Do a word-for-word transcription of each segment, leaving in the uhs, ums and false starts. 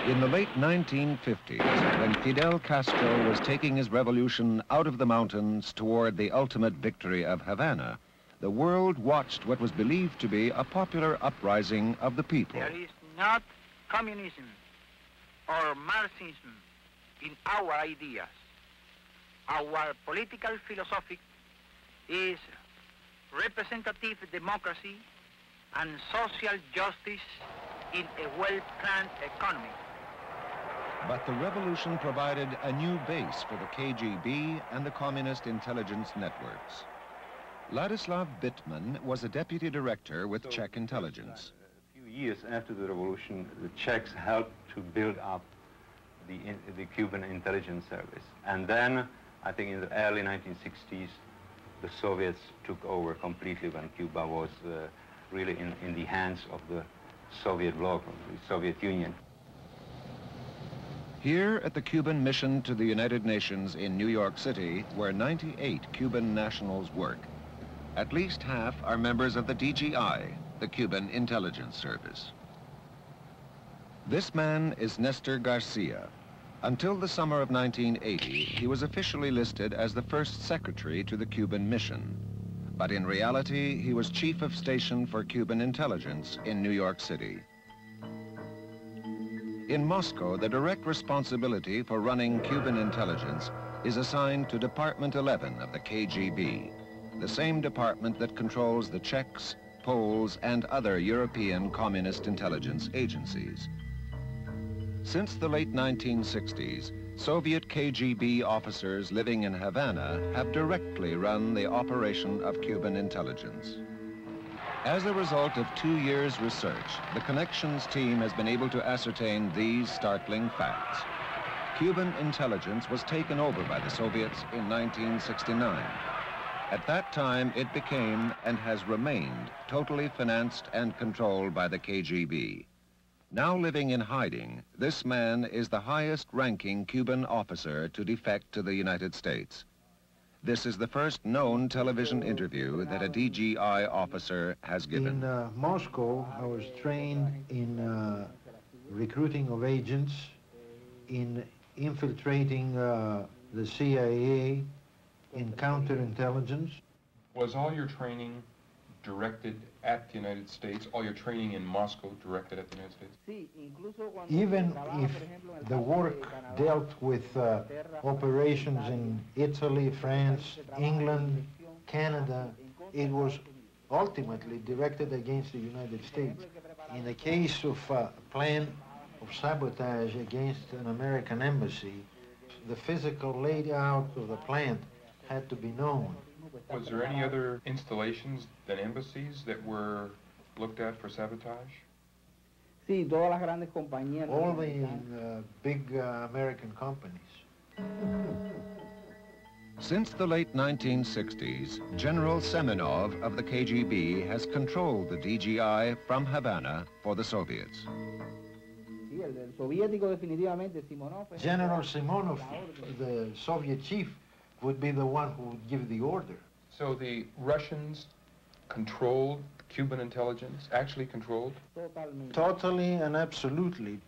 In the late nineteen fifties, when Fidel Castro was taking his revolution out of the mountains toward the ultimate victory of Havana, the world watched what was believed to be a popular uprising of the people. There is not communism or Marxism in our ideas. Our political philosophy is representative democracy and social justice in a well-planned economy. But the revolution provided a new base for the K G B and the communist intelligence networks. Ladislav Bittman was a deputy director with So, Czech intelligence. A few years after the revolution, the Czechs helped to build up the, in, the Cuban intelligence service. And then, I think in the early nineteen sixties, the Soviets took over completely when Cuba was uh, really in, in the hands of the Soviet bloc, of the Soviet Union. Here at the Cuban mission to the United Nations in New York City, where ninety-eight Cuban nationals work, at least half are members of the D G I, the Cuban Intelligence Service. This man is Nestor Garcia. Until the summer of nineteen eighty, he was officially listed as the first secretary to the Cuban mission. But in reality, he was chief of station for Cuban intelligence in New York City. In Moscow, the direct responsibility for running Cuban intelligence is assigned to Department eleven of the K G B, the same department that controls the Czechs, Poles, and other European communist intelligence agencies. Since the late nineteen sixties, Soviet K G B officers living in Havana have directly run the operation of Cuban intelligence. As a result of two years' research, the Connections team has been able to ascertain these startling facts. Cuban intelligence was taken over by the Soviets in nineteen sixty-nine. At that time, it became and has remained totally financed and controlled by the K G B. Now living in hiding, this man is the highest-ranking Cuban officer to defect to the United States. This is the first known television interview that a D G I officer has given. In uh, Moscow, I was trained in uh, recruiting of agents, in infiltrating uh, the C I A, in counterintelligence. Was all your training directed at the United States, all your training in Moscow directed at the United States? Even if the work dealt with uh, operations in Italy, France, England, Canada, it was ultimately directed against the United States. In the case of a plan of sabotage against an American embassy, the physical layout of the plant had to be known. Was there any other installations than embassies that were looked at for sabotage? All the uh, big uh, American companies. Since the late nineteen sixties, General Semenov of the K G B has controlled the D G I from Havana for the Soviets. General Simonov, the Soviet chief, would be the one who would give the order. So the Russians controlled Cuban intelligence, actually controlled? Totally and absolutely.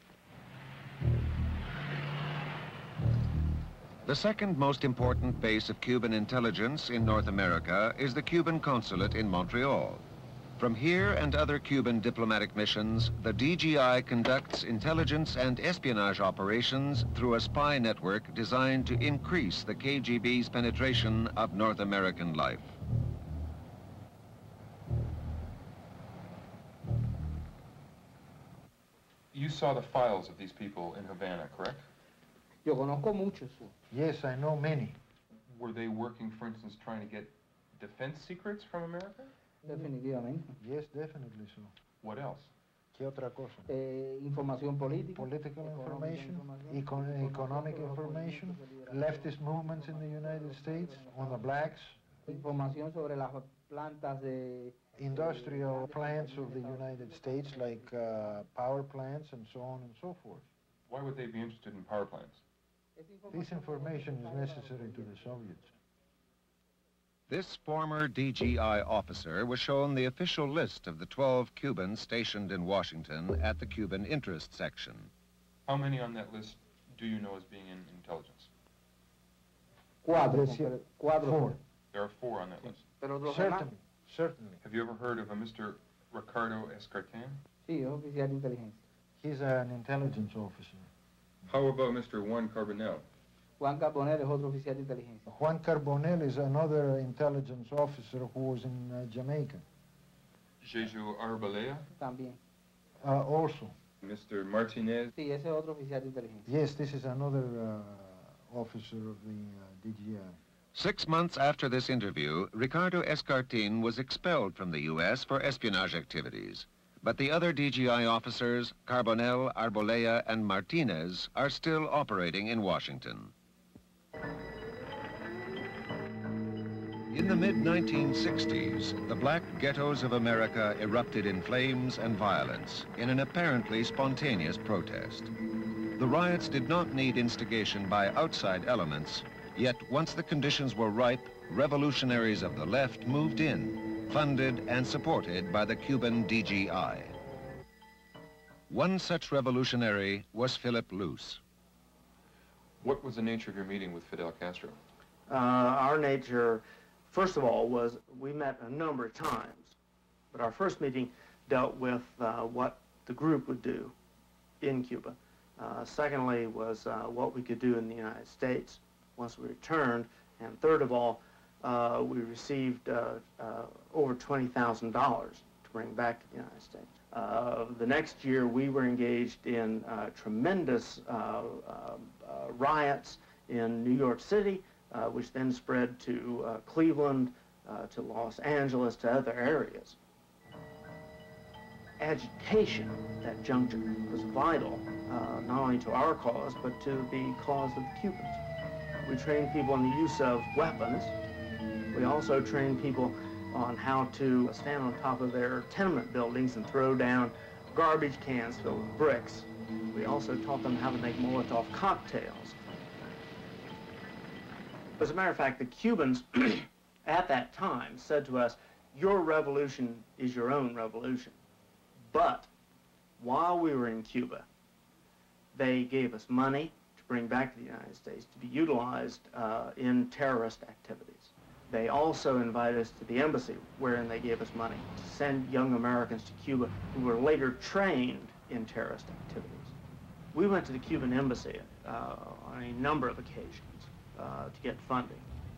The second most important base of Cuban intelligence in North America is the Cuban consulate in Montreal. From here and other Cuban diplomatic missions, the D G I conducts intelligence and espionage operations through a spy network designed to increase the K G B's penetration of North American life. You saw the files of these people in Havana, correct? Yo conozco muchos. Yes, I know many. Were they working, for instance, trying to get defense secrets from America? Definitivamente. Yes, definitely so. What else? ¿Qué otra cosa? Eh, información política. Political information, econ economic information, leftist movements in the United States, on the blacks. Información sobre las plantas de... Industrial plants of the United States, like uh, power plants and so on and so forth. Why would they be interested in power plants? This information is necessary to the Soviets. This former D G I officer was shown the official list of the twelve Cubans stationed in Washington at the Cuban Interest Section. How many on that list do you know as being in intelligence? Cuatro, Yes, yeah. cuatro. Four. There are four on that list. Pero los demás, Certainly, certainly. Have you ever heard of a Mister Ricardo Escartin? sí, es oficial de inteligencia. He's an intelligence officer. How about Mister Juan Carbonell? Juan Carbonell es otro oficial de inteligencia. Juan Carbonell is another intelligence officer who was in uh, Jamaica. Jeju Arbalea? También. Uh, also, Mister Martinez? Sí, ese es otro oficial de inteligencia. yes, this is another uh, officer of the uh, D G I. Six months after this interview, Ricardo Escartin was expelled from the U S for espionage activities. But the other D G I officers, Carbonell, Arbolea, and Martinez, are still operating in Washington. In the mid nineteen sixties, the black ghettos of America erupted in flames and violence in an apparently spontaneous protest. The riots did not need instigation by outside elements, yet once the conditions were ripe, revolutionaries of the left moved in, funded and supported by the Cuban D G I. One such revolutionary was Philip Luce. What was the nature of your meeting with Fidel Castro? Uh, our nature, first of all, was we met a number of times, but our first meeting dealt with uh, what the group would do in Cuba. Uh, secondly was uh, what we could do in the United States once we returned, and third of all, uh, we received uh, uh, over twenty thousand dollars to bring back to the United States. Uh, the next year, we were engaged in uh, tremendous uh, uh, uh, riots in New York City, uh, which then spread to uh, Cleveland, uh, to Los Angeles, to other areas. Agitation at that juncture was vital, uh, not only to our cause, but to the cause of the Cubans. We trained people in the use of weapons. We also trained people on how to stand on top of their tenement buildings and throw down garbage cans filled with bricks. We also taught them how to make Molotov cocktails. As a matter of fact, the Cubans at that time said to us, your revolution is your own revolution. But while we were in Cuba, they gave us money to bring back to the United States to be utilized uh, in terrorist activities. They also invited us to the embassy, wherein they gave us money to send young Americans to Cuba who were later trained in terrorist activities. We went to the Cuban embassy uh, on a number of occasions uh, to get funding.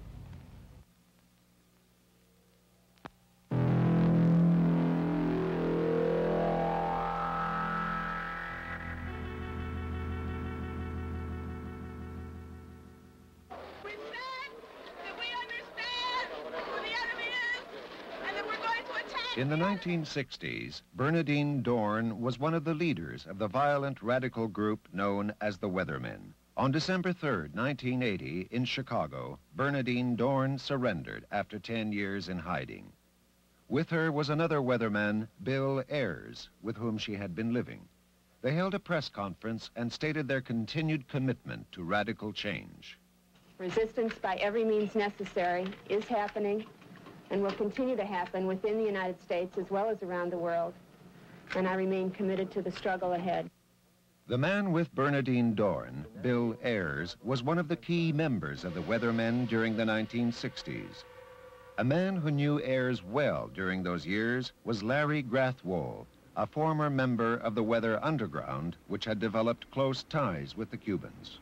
In the nineteen sixties, Bernardine Dohrn was one of the leaders of the violent radical group known as the Weathermen. On December third, nineteen eighty, in Chicago, Bernardine Dohrn surrendered after ten years in hiding. With her was another weatherman, Bill Ayers, with whom she had been living. They held a press conference and stated their continued commitment to radical change. Resistance by every means necessary is happening and will continue to happen within the United States as well as around the world, and I remain committed to the struggle ahead. The man with Bernardine Dohrn, Bill Ayers, was one of the key members of the Weathermen during the nineteen sixties. A man who knew Ayers well during those years was Larry Grathwohl, a former member of the Weather Underground, which had developed close ties with the Cubans.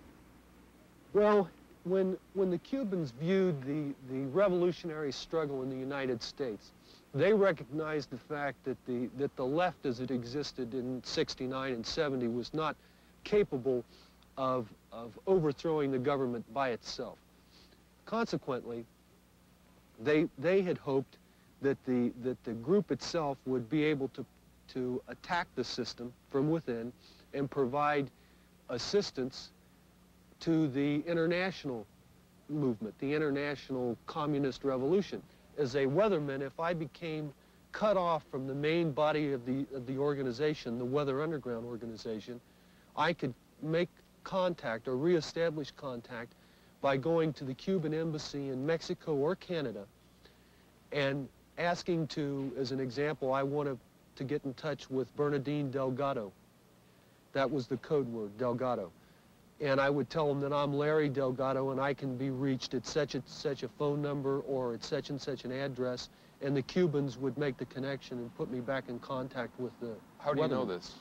Well, when, when the Cubans viewed the, the revolutionary struggle in the United States, they recognized the fact that the, that the left as it existed in sixty-nine and seventy was not capable of, of overthrowing the government by itself. Consequently, they, they had hoped that the, that the group itself would be able to, to attack the system from within and provide assistance to the international movement, the international communist revolution. As a weatherman, if I became cut off from the main body of the, of the organization, the Weather Underground organization, I could make contact or reestablish contact by going to the Cuban embassy in Mexico or Canada and asking to, as an example, I wanted to get in touch with Bernardine Delgado. That was the code word, Delgado. And I would tell them that I'm Larry Delgado and I can be reached at such and such a phone number or at such and such an address, and the Cubans would make the connection and put me back in contact with the How do you weatherman. know this?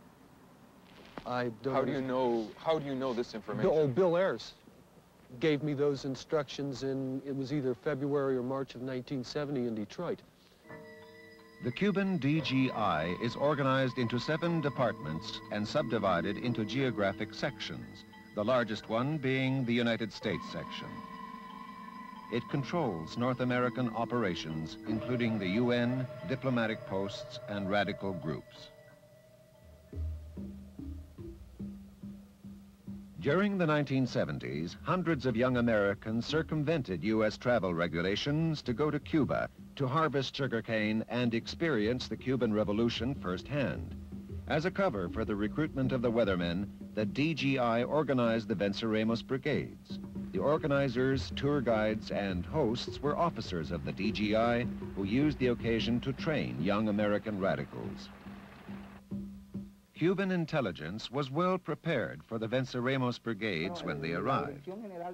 I don't How do you know, how do you know this information? Bill, oh, Bill Ayers gave me those instructions in, it was either February or March of nineteen seventy in Detroit. The Cuban D G I is organized into seven departments and subdivided into geographic sections, the largest one being the United States section. It controls North American operations, including the U N, diplomatic posts, and radical groups. During the nineteen seventies, hundreds of young Americans circumvented U S travel regulations to go to Cuba to harvest sugarcane and experience the Cuban Revolution firsthand. As a cover for the recruitment of the weathermen, the D G I organized the Venceremos brigades. The organizers, tour guides, and hosts were officers of the D G I who used the occasion to train young American radicals. Cuban intelligence was well prepared for the Venceremos brigades when they arrived.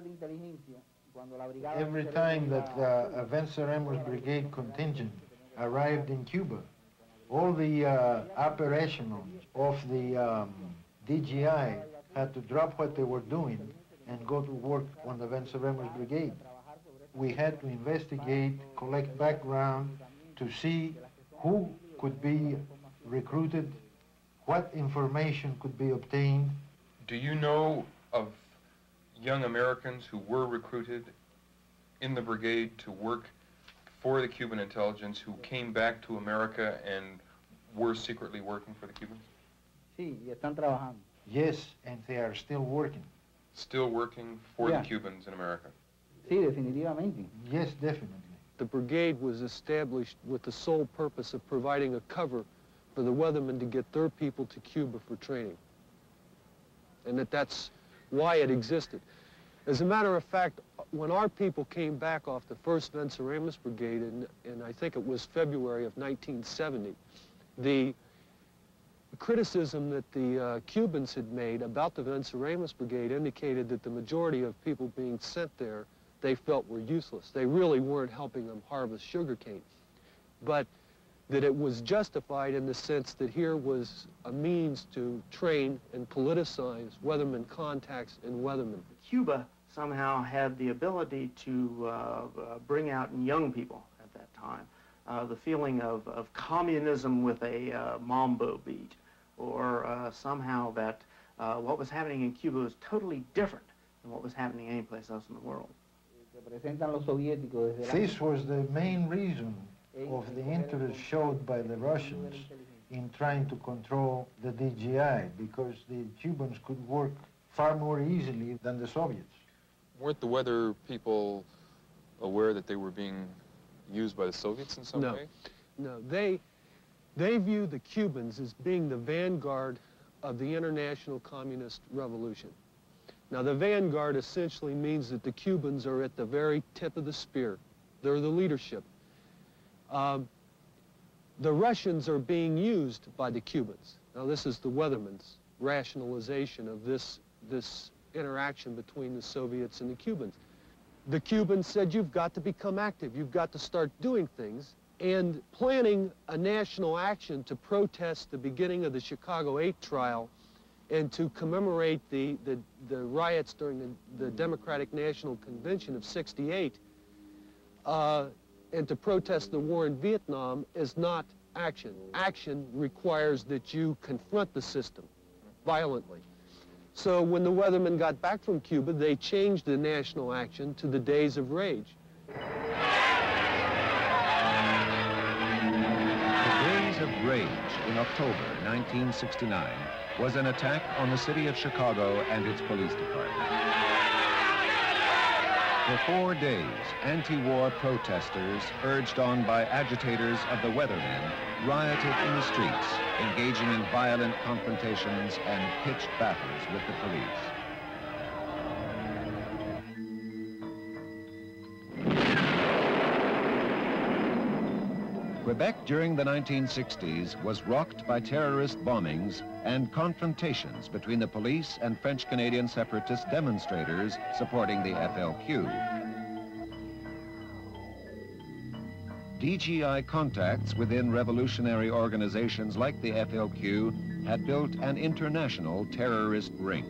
Every time that uh, a Venceremos brigade contingent arrived in Cuba, all the uh, operationals of the um, D G I had to drop what they were doing and go to work on the Venceremos brigade. We had to investigate, collect background to see who could be recruited, what information could be obtained. Do you know of young Americans who were recruited in the brigade to work for the Cuban intelligence who came back to America and were secretly working for the Cubans? Sí, y están trabajando. Yes, and they are still working. Still working for Yeah. the Cubans in America? Sí, definitivamente. Yes, definitely. The brigade was established with the sole purpose of providing a cover for the weathermen to get their people to Cuba for training. And that that's why it existed. As a matter of fact, when our people came back off the first Venceremos Brigade, in, in I think it was February of nineteen seventy, the criticism that the uh, Cubans had made about the Venceremos Brigade indicated that the majority of people being sent there they felt were useless. They really weren't helping them harvest sugarcane. But that it was justified in the sense that here was a means to train and politicize weathermen contacts and weathermen. Cuba somehow had the ability to uh, uh, bring out in young people at that time uh, the feeling of, of communism with a uh, mambo beat, or uh, somehow that uh, what was happening in Cuba was totally different than what was happening anyplace else in the world. This was the main reason of the interest showed by the Russians in trying to control the D G I, because the Cubans could work far more easily than the Soviets. Weren't the weather people aware that they were being used by the Soviets in some No. way? No, they, they view the Cubans as being the vanguard of the international communist revolution. Now, the vanguard essentially means that the Cubans are at the very tip of the spear. They're the leadership. Um, the Russians are being used by the Cubans. Now, this is the weatherman's rationalization of this, this interaction between the Soviets and the Cubans. The Cubans said, you've got to become active. You've got to start doing things. And planning a national action to protest the beginning of the Chicago eight trial and to commemorate the, the, the riots during the, the Democratic National Convention of sixty-eight, uh, and to protest the war in Vietnam is not action. Action requires that you confront the system violently. So when the weathermen got back from Cuba, they changed the national action to the Days of Rage. The Days of Rage in October nineteen sixty-nine was an attack on the city of Chicago and its police department. For four days, anti-war protesters, urged on by agitators of the weathermen, rioted in the streets, engaging in violent confrontations and pitched battles with the police. Quebec during the nineteen sixties was rocked by terrorist bombings and confrontations between the police and French-Canadian separatist demonstrators supporting the F L Q. D G I contacts within revolutionary organizations like the F L Q had built an international terrorist ring.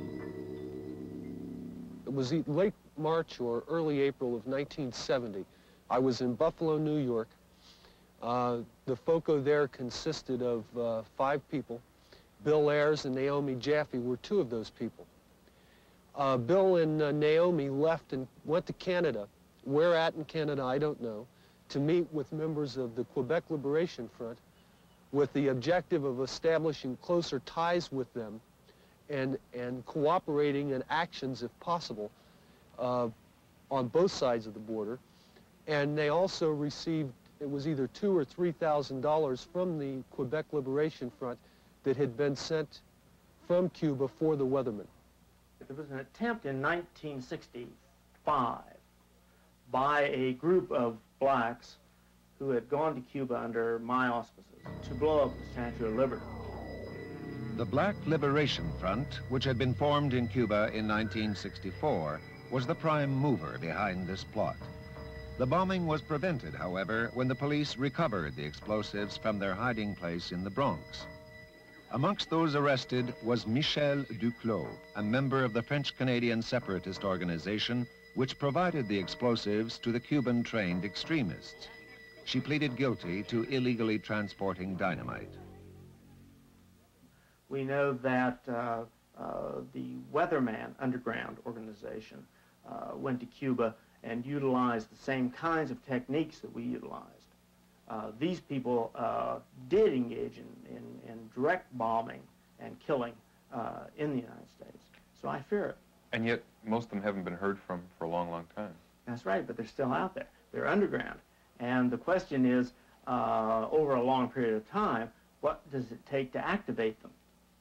It was late March or early April of nineteen seventy. I was in Buffalo, New York. Uh, the FOCO there consisted of uh, five people. Bill Ayers and Naomi Jaffe were two of those people. Uh, Bill and uh, Naomi left and went to Canada. Where at in Canada, I don't know, to meet with members of the Quebec Liberation Front with the objective of establishing closer ties with them and, and cooperating in actions, if possible, uh, on both sides of the border. And they also received, it was either two or three thousand dollars from the Quebec Liberation Front that had been sent from Cuba for the Weathermen. There was an attempt in nineteen sixty-five by a group of blacks who had gone to Cuba under my auspices to blow up the Statue of Liberty. The Black Liberation Front, which had been formed in Cuba in nineteen sixty-four, was the prime mover behind this plot. The bombing was prevented, however, when the police recovered the explosives from their hiding place in the Bronx. Amongst those arrested was Michel Duclos, a member of the French-Canadian separatist organization which provided the explosives to the Cuban-trained extremists. She pleaded guilty to illegally transporting dynamite. We know that uh, uh, the Weatherman underground organization uh, went to Cuba and utilized the same kinds of techniques that we utilized. Uh, these people uh, did engage in, in, in direct bombing and killing uh, in the United States. So I fear it. And yet, most of them haven't been heard from for a long, long time. That's right, but they're still out there. They're underground. And the question is, uh, over a long period of time, what does it take to activate them?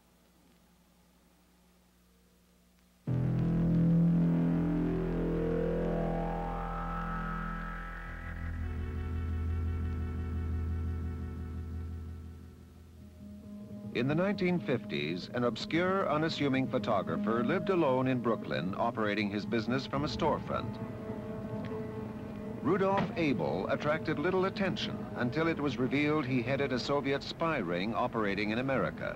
In the nineteen fifties, an obscure, unassuming photographer lived alone in Brooklyn, operating his business from a storefront. Rudolf Abel attracted little attention until it was revealed he headed a Soviet spy ring operating in America.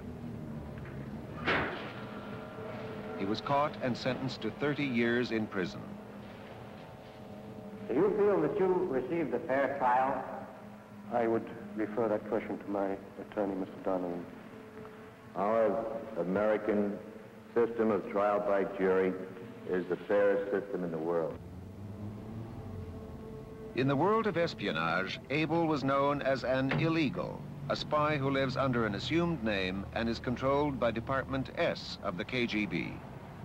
He was caught and sentenced to thirty years in prison. Do you feel that you received a fair trial? I would refer that question to my attorney, Mister Donnelly. Our American system of trial by jury is the fairest system in the world. In the world of espionage, Abel was known as an illegal, a spy who lives under an assumed name and is controlled by Department S of the K G B.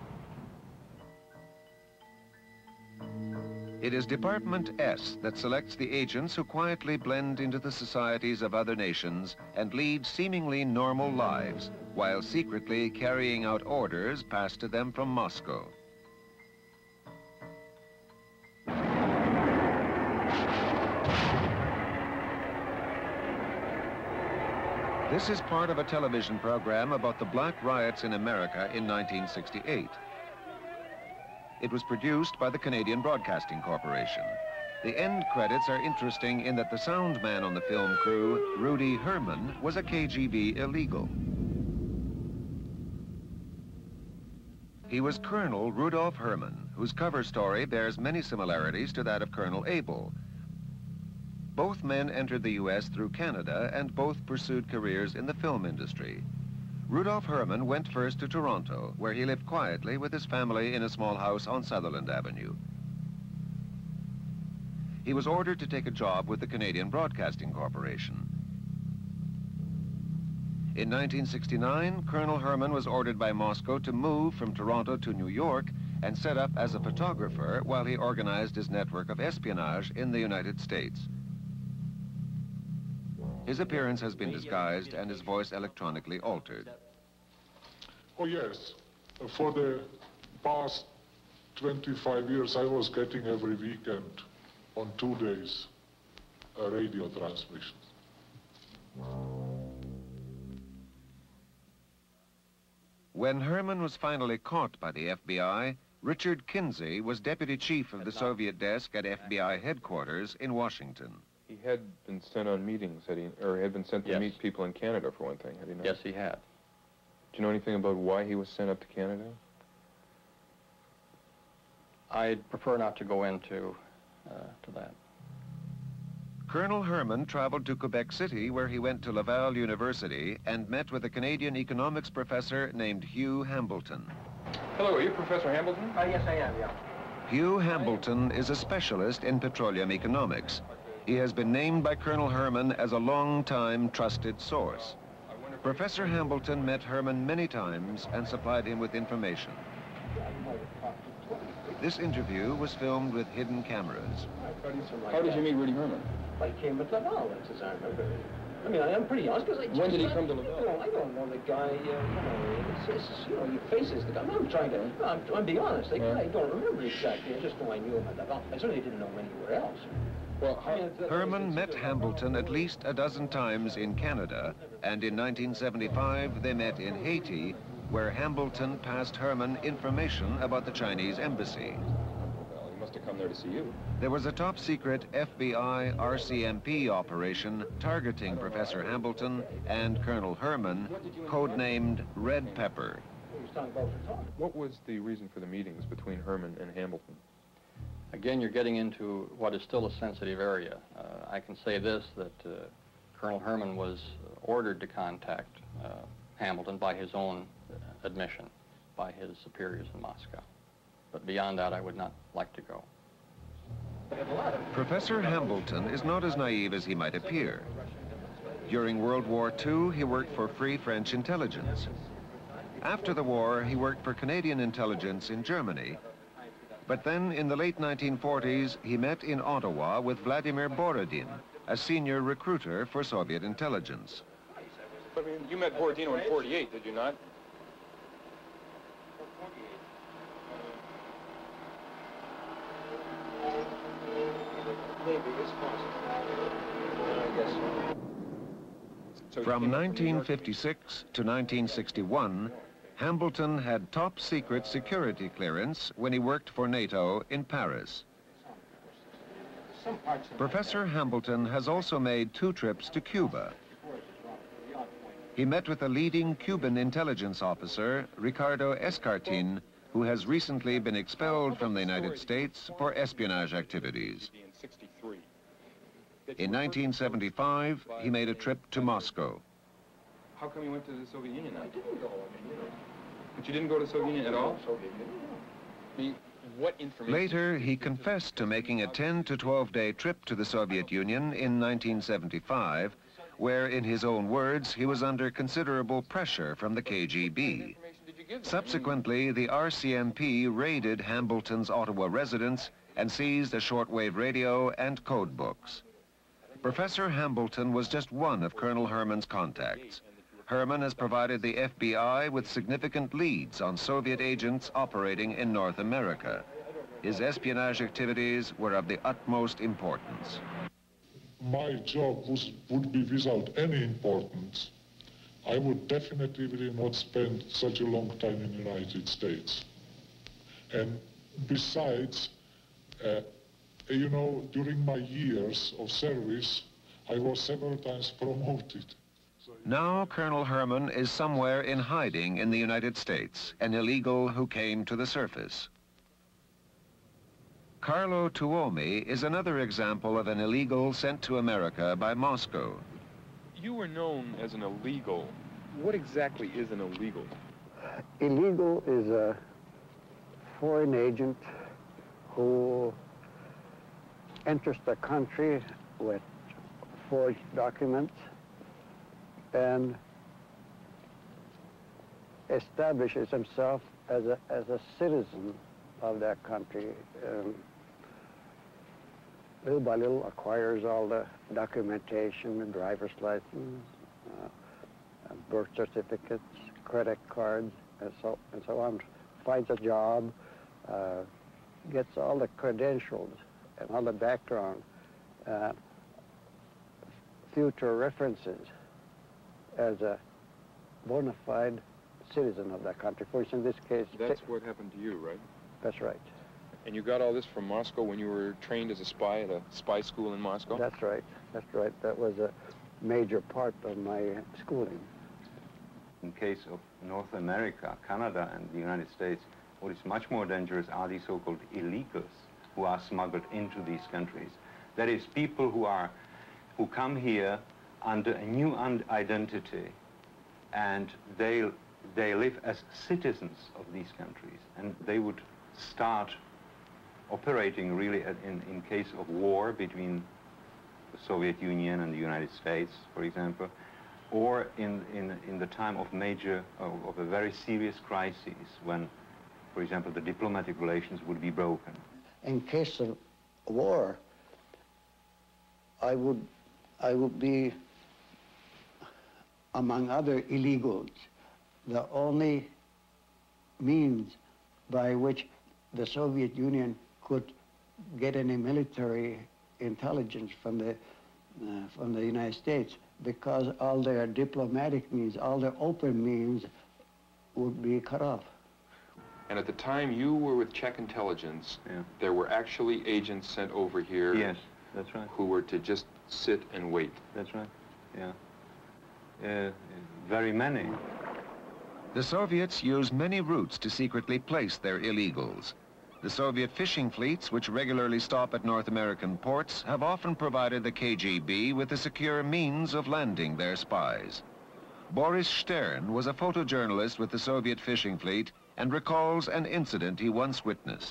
It is Department S that selects the agents who quietly blend into the societies of other nations and lead seemingly normal lives, while secretly carrying out orders passed to them from Moscow. This is part of a television program about the black riots in America in nineteen sixty-eight. It was produced by the Canadian Broadcasting Corporation. The end credits are interesting in that the sound man on the film crew, Rudy Herman, was a K G B illegal. He was Colonel Rudolf Herman, whose cover story bears many similarities to that of Colonel Abel. Both men entered the U S through Canada and both pursued careers in the film industry. Rudolf Herman went first to Toronto, where he lived quietly with his family in a small house on Sutherland Avenue. He was ordered to take a job with the Canadian Broadcasting Corporation. In nineteen sixty-nine, Colonel Herman was ordered by Moscow to move from Toronto to New York and set up as a photographer while he organized his network of espionage in the United States. His appearance has been disguised and his voice electronically altered. Oh, yes. For the past twenty-five years, I was getting every weekend on two days a radio transmission. When Herman was finally caught by the F B I, Richard Kinsey was deputy chief of the Soviet desk at F B I headquarters in Washington. He had been sent on meetings, had he, or had been sent to Yes. meet people in Canada, for one thing, had he not? Yes, he had. Do you know anything about why he was sent up to Canada? I'd prefer not to go into uh, to that. Colonel Herman traveled to Quebec City, where he went to Laval University and met with a Canadian economics professor named Hugh Hambleton. Hello, are you Professor Hambleton? Uh, yes, I am, yeah. Hugh Hambleton is a specialist in petroleum economics. He has been named by Colonel Herman as a long-time trusted source. Professor Hambleton met Herman many times and supplied him with information. This interview was filmed with hidden cameras. How did you meet Rudy Herman? I came at Laval, as I remember. I mean, I am pretty honest because I When did he I, come to you Laval? know, I don't know the guy, uh, you know, it's, it's, you know, your faces the guy. I'm trying to, I'm, I'm being honest. I, Yeah. I don't remember exactly. I just know I knew him at Laval. I certainly didn't know him anywhere else. Well, I mean, it's- it's- Herman it's- met Hambleton at least a dozen times in Canada, and in nineteen seventy-five they met in Haiti, where Hambleton passed Herman information about the Chinese embassy. Well, he must have come there to see you. There was a top-secret F B I R C M P operation targeting Professor Hambleton and Colonel Herman, codenamed Red Pepper. he was talking about for talk. What was the reason for the meetings between Herman and Hambleton? Again, you're getting into what is still a sensitive area. Uh, I can say this, that uh, Colonel Herman was ordered to contact uh, Hamilton by his own admission, by his superiors in Moscow. But beyond that, I would not like to go. Professor Hambleton is not as naive as he might appear. During World War Two, he worked for Free French intelligence. After the war, he worked for Canadian intelligence in Germany. But then, in the late nineteen forties, he met in Ottawa with Vladimir Borodin, a senior recruiter for Soviet intelligence. But I mean, you met Borodino in forty-eight, did you not? Maybe it's possible. I guess so. So he From came up New nineteen York. fifty-six to nineteen sixty-one, Hambleton had top-secret security clearance when he worked for NATO in Paris. Some parts of Professor Hambleton has also made two trips to Cuba. He met with a leading Cuban intelligence officer, Ricardo Escartin, who has recently been expelled from the United States for espionage activities. In sixty-three. In nineteen seventy-five, he made a trip to Moscow. How come you went to the Soviet Union then? I didn't go. I mean, you know. But you didn't go to the Soviet Union at all? Soviet Union, I mean, what information? Later, he confessed to making a ten to twelve day trip to the Soviet Union in nineteen seventy-five, where, in his own words, he was under considerable pressure from the K G B. Subsequently, the R C M P raided Hambleton's Ottawa residence and seized a shortwave radio and code books. Professor Hambleton was just one of Colonel Herman's contacts. Herman has provided the F B I with significant leads on Soviet agents operating in North America. His espionage activities were of the utmost importance. My job was, would be without any importance. I would definitely not spend such a long time in the United States. And besides, uh, you know, during my years of service, I was several times promoted. Now Colonel Herman is somewhere in hiding in the United States, an illegal who came to the surface. Carlo Tuomi is another example of an illegal sent to America by Moscow. You were known as an illegal. What exactly is an illegal? Illegal is a foreign agent who enters the country with forged documents and establishes himself as a, as a citizen of that country. Um, little by little acquires all the documentation, the driver's license, uh, birth certificates, credit cards, and so, and so on, finds a job, uh, gets all the credentials and all the background, uh, future references as a bona fide citizen of that country. For instance, in this case... That's what happened to you, right? That's right. And you got all this from Moscow when you were trained as a spy at a spy school in Moscow? That's right. That's right. That was a major part of my schooling. In case of North America, Canada, and the United States, what is much more dangerous are these so-called illegals who are smuggled into these countries. That is, people who are, who come here under a new identity, and they, they live as citizens of these countries, and they would start operating really at, in, in case of war between the Soviet Union and the United States, for example, or in, in, in the time of major, of, of a very serious crisis when, for example, the diplomatic relations would be broken. In case of war, I would, I would be, among other illegals, the only means by which the Soviet Union could get any military intelligence from the, uh, from the United States, because all their diplomatic means, all their open means would be cut off. And at the time you were with Czech intelligence, yeah. there were actually agents sent over here. Yes, that's right. Who were to just sit and wait. That's right, yeah. Uh, very many. The Soviets used many routes to secretly place their illegals. The Soviet fishing fleets, which regularly stop at North American ports, have often provided the K G B with a secure means of landing their spies. Boris Stern was a photojournalist with the Soviet fishing fleet and recalls an incident he once witnessed.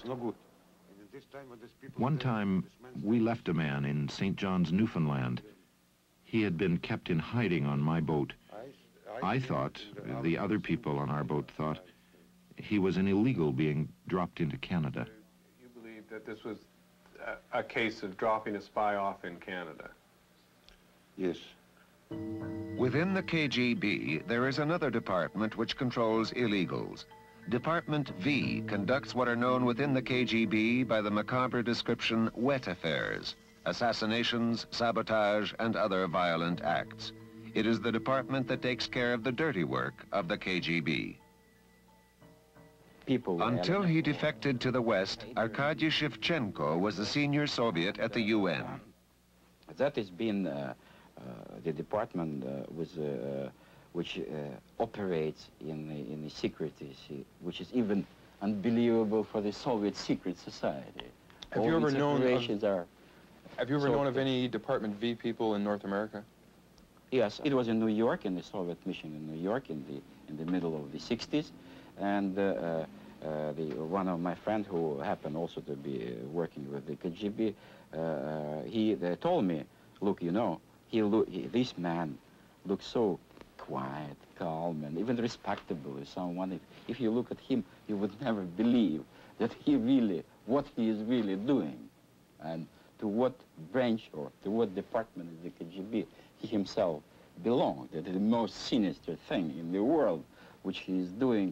One time, we left a man in Saint John's, Newfoundland. He had been kept in hiding on my boat. I thought, the other people on our boat thought, he was an illegal being dropped into Canada. You believe that this was a, a case of dropping a spy off in Canada? Yes. Within the K G B, there is another department which controls illegals. Department V conducts what are known within the K G B by the macabre description wet affairs, assassinations, sabotage, and other violent acts. It is the department that takes care of the dirty work of the K G B. People Until he defected to the West, Arkady Shevchenko was the senior Soviet at the U N. That has been uh, uh, the department uh, with, uh, which uh, operates in the, in the secrecy, which is even unbelievable for the Soviet secret society. Have All you ever its known operations of, are Have you ever Soviet. known of any Department V people in North America? Yes, it was in New York, in the Soviet mission in New York in the in the middle of the sixties, and uh, uh, the one of my friends who happened also to be uh, working with the K G B, uh, he they told me, look, you know, he look he, this man looks so quiet, calm, and even respectable. As someone, if if you look at him, you would never believe that he really what he is really doing, and to what branch or to what department of the K G B he himself belonged. That is the most sinister thing in the world, which he is doing.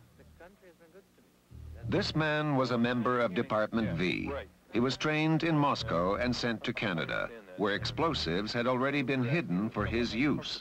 This man was a member of Department V. He was trained in Moscow and sent to Canada, where explosives had already been hidden for his use.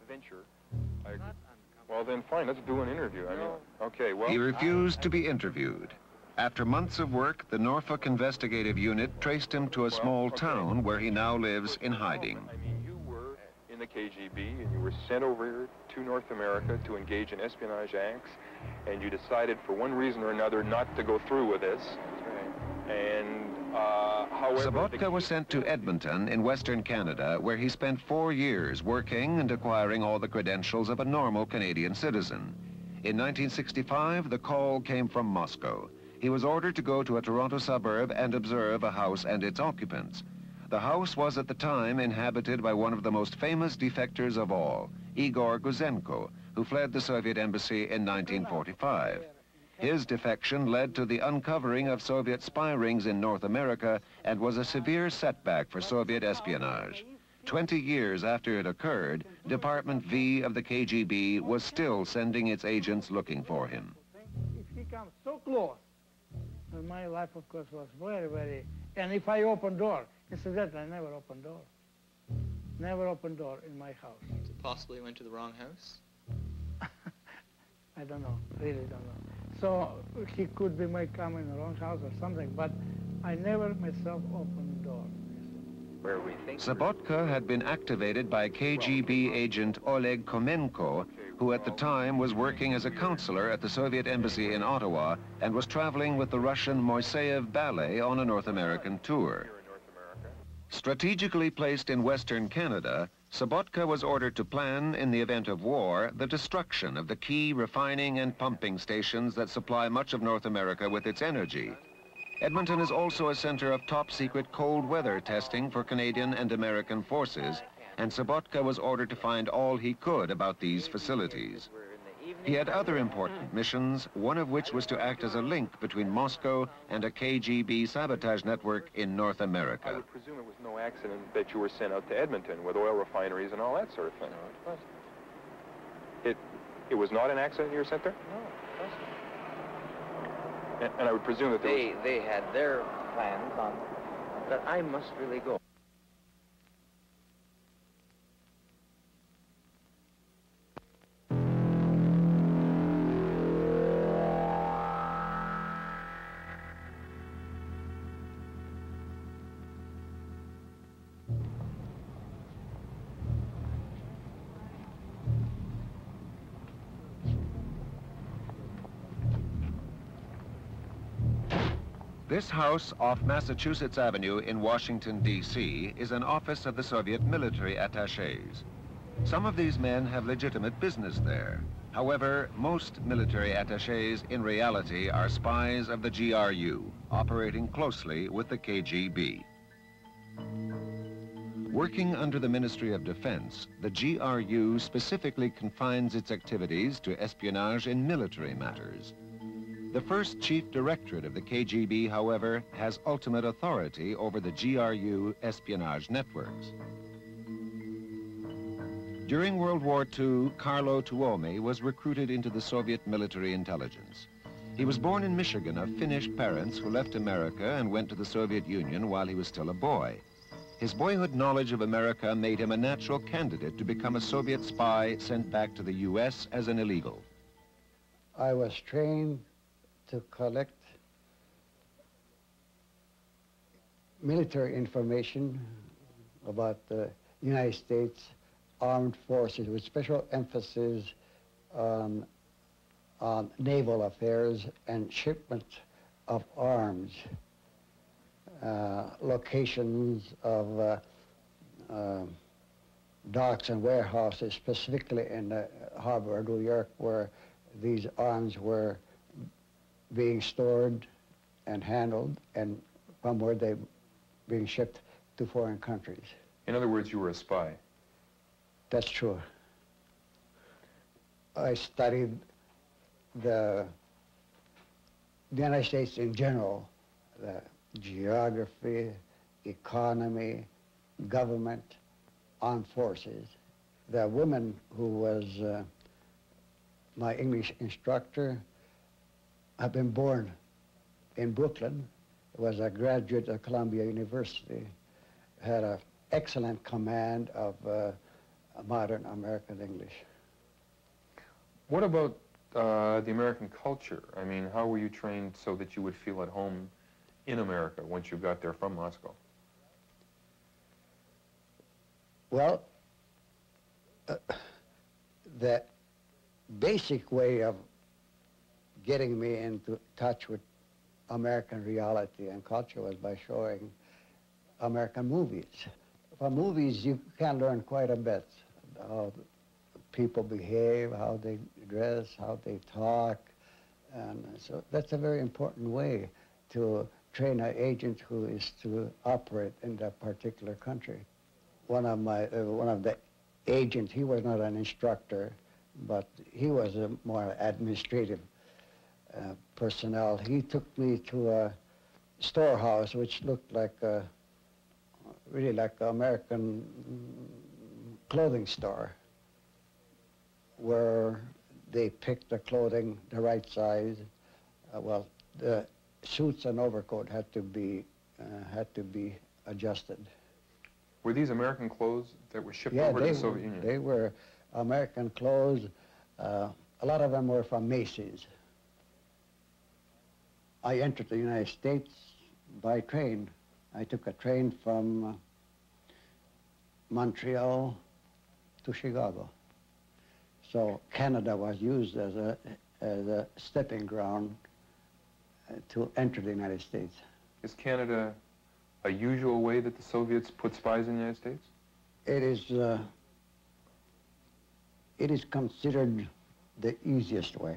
Well, then fine, let's do an interview. I mean, okay, well... He refused to be interviewed. After months of work, the Norfolk Investigative Unit traced him to a small town where he now lives in hiding. I mean, you were in the K G B, and you were sent over here to North America to engage in espionage acts, and you decided for one reason or another not to go through with this. And, uh, however... Sabotka was sent to Edmonton in Western Canada, where he spent four years working and acquiring all the credentials of a normal Canadian citizen. In nineteen sixty-five, the call came from Moscow. He was ordered to go to a Toronto suburb and observe a house and its occupants. The house was at the time inhabited by one of the most famous defectors of all, Igor Guzenko, who fled the Soviet embassy in nineteen forty-five. His defection led to the uncovering of Soviet spy rings in North America and was a severe setback for Soviet espionage. Twenty years after it occurred, Department V of the K G B was still sending its agents looking for him. If he comes so close, and my life, of course, was very, very... And if I open door, incidentally, I never open door. Never open door in my house. possibly went to the wrong house? I don't know, really don't know. So he could be my come in the wrong house or something, but I never myself opened the door. Where we think Sobotka had been activated by K G B agent Oleg Komenko, who at the time was working as a counselor at the Soviet embassy in Ottawa and was traveling with the Russian Moiseyev Ballet on a North American tour. Strategically placed in Western Canada, Sobotka was ordered to plan, in the event of war, the destruction of the key refining and pumping stations that supply much of North America with its energy. Edmonton is also a center of top-secret cold weather testing for Canadian and American forces, and Sobotka was ordered to find all he could about these facilities. He had other important missions, one of which was to act as a link between Moscow and a K G B sabotage network in North I America. would presume it was no accident that you were sent out to Edmonton with oil refineries and all that sort of thing. No, it wasn't. It, it was not an accident you were sent there? No, it wasn't. And, and I would presume that there They, was... they had their plans on that I must really go. This house off Massachusetts Avenue in Washington, D C is an office of the Soviet military attachés. Some of these men have legitimate business there. However, most military attachés in reality are spies of the G R U, operating closely with the K G B. Working under the Ministry of Defense, the G R U specifically confines its activities to espionage in military matters. The first chief directorate of the K G B, however, has ultimate authority over the G R U espionage networks. During World War Two, Carlo Tuomi was recruited into the Soviet military intelligence. He was born in Michigan of Finnish parents who left America and went to the Soviet Union while he was still a boy. His boyhood knowledge of America made him a natural candidate to become a Soviet spy sent back to the U S as an illegal. I was trained to collect military information about the United States Armed Forces with special emphasis on, on naval affairs and shipment of arms, uh, locations of uh, uh, docks and warehouses, specifically in the harbor of New York, where these arms were being stored and handled, and from where they being shipped to foreign countries. In other words, you were a spy. That's true. I studied the, the United States in general, the geography, economy, government, armed forces. The woman who was uh, my English instructor had been born in Brooklyn, was a graduate of Columbia University, had an excellent command of uh, modern American English. What about uh, the American culture? I mean, how were you trained so that you would feel at home in America once you got there from Moscow? Well, uh, the basic way of getting me into touch with American reality and culture was by showing American movies. From movies, you can learn quite a bit, how people behave, how they dress, how they talk, and so that's a very important way to train an agent who is to operate in that particular country. One of my, uh, one of the agents, he was not an instructor, but he was a more administrative Uh, personnel. He took me to a storehouse which looked like a, really like an American clothing store, where they picked the clothing the right size. Uh, well, the suits and overcoat had to be uh, had to be adjusted. Were these American clothes that were shipped Yeah, over to they the Soviet were, Union? they were American clothes. Uh, a lot of them were from Macy's. I entered the United States by train. I took a train from uh, Montreal to Chicago. So Canada was used as a, as a stepping ground uh, to enter the United States. Is Canada a usual way that the Soviets put spies in the United States? It is, uh, it is considered the easiest way.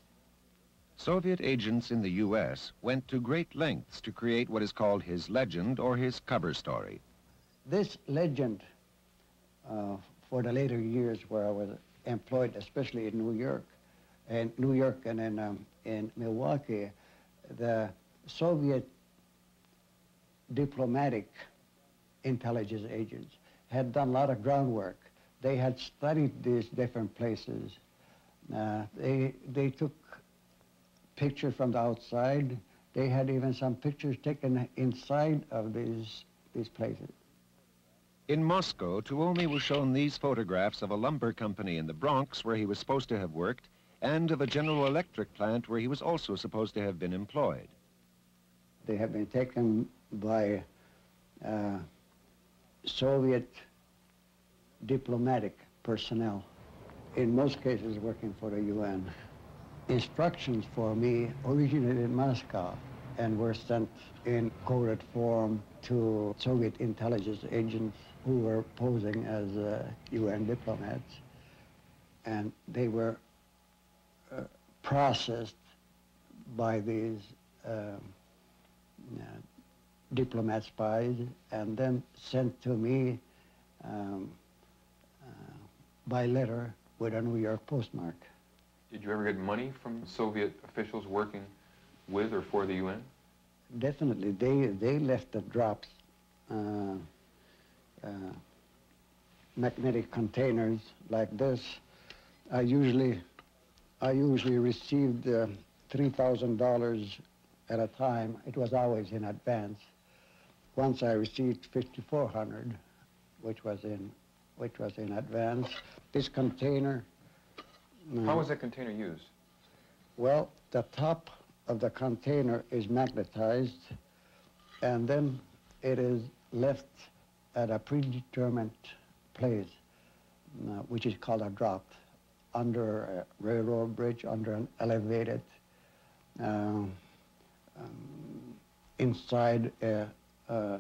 Soviet agents in the U S went to great lengths to create what is called his legend or his cover story. This legend, uh, for the later years where I was employed, especially in New York, and New York and in, um, in Milwaukee, the Soviet diplomatic intelligence agents had done a lot of groundwork. They had studied these different places. Uh, they, they took pictures from the outside. They had even some pictures taken inside of these, these places. In Moscow, Tuomi was shown these photographs of a lumber company in the Bronx where he was supposed to have worked, and of a General Electric plant where he was also supposed to have been employed. They have been taken by uh, Soviet diplomatic personnel, in most cases working for the U N. Instructions for me originated in Moscow and were sent in coded form to Soviet intelligence agents who were posing as uh, U N diplomats. And they were uh, processed by these uh, uh, diplomat spies and then sent to me um, uh, by letter with a New York postmark. Did you ever get money from Soviet officials working with or for the U N? Definitely. They, they left the drops, uh, uh, magnetic containers like this. I usually, I usually received uh, three thousand dollars at a time. It was always in advance. Once I received fifty-four hundred dollars, which was in, which was in advance. This container. Uh, How was that container used? Well, the top of the container is magnetized, and then it is left at a predetermined place, uh, which is called a drop, under a railroad bridge, under an elevated, uh, um, inside a, a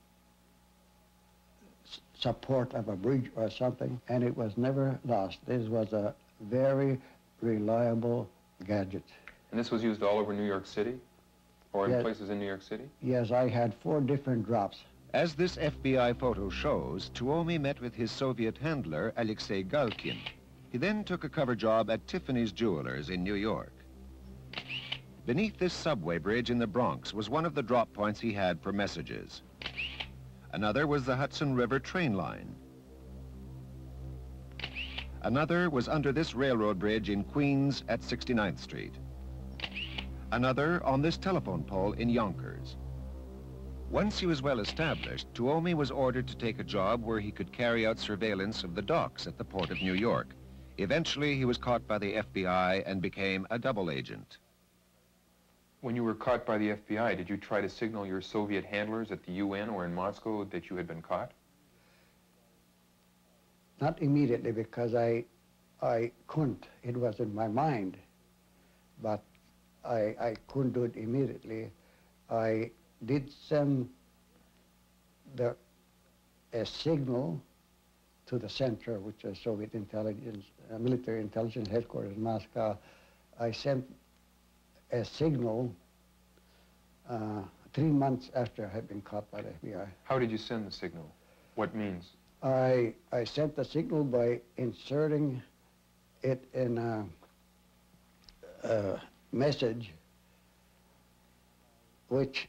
support of a bridge or something, and it was never lost. This was a very reliable gadget. And this was used all over New York City? Or in Yes. places in New York City? Yes, I had four different drops. As this F B I photo shows, Tuomi met with his Soviet handler, Alexei Galkin. He then took a cover job at Tiffany's Jewelers in New York. Beneath this subway bridge in the Bronx was one of the drop points he had for messages. Another was the Hudson River train line. Another was under this railroad bridge in Queens at sixty-ninth Street. Another on this telephone pole in Yonkers. Once he was well established, Tuomi was ordered to take a job where he could carry out surveillance of the docks at the port of New York. Eventually, he was caught by the F B I and became a double agent. When you were caught by the F B I, did you try to signal your Soviet handlers at the U N or in Moscow that you had been caught? Not immediately, because I, I couldn't. It was in my mind, but I, I couldn't do it immediately. I did send the, a signal to the center, which is Soviet intelligence, uh, military intelligence headquarters in Moscow. I sent a signal uh, three months after I had been caught by the F B I. How did you send the signal? What means? I, I sent the signal by inserting it in a, a message which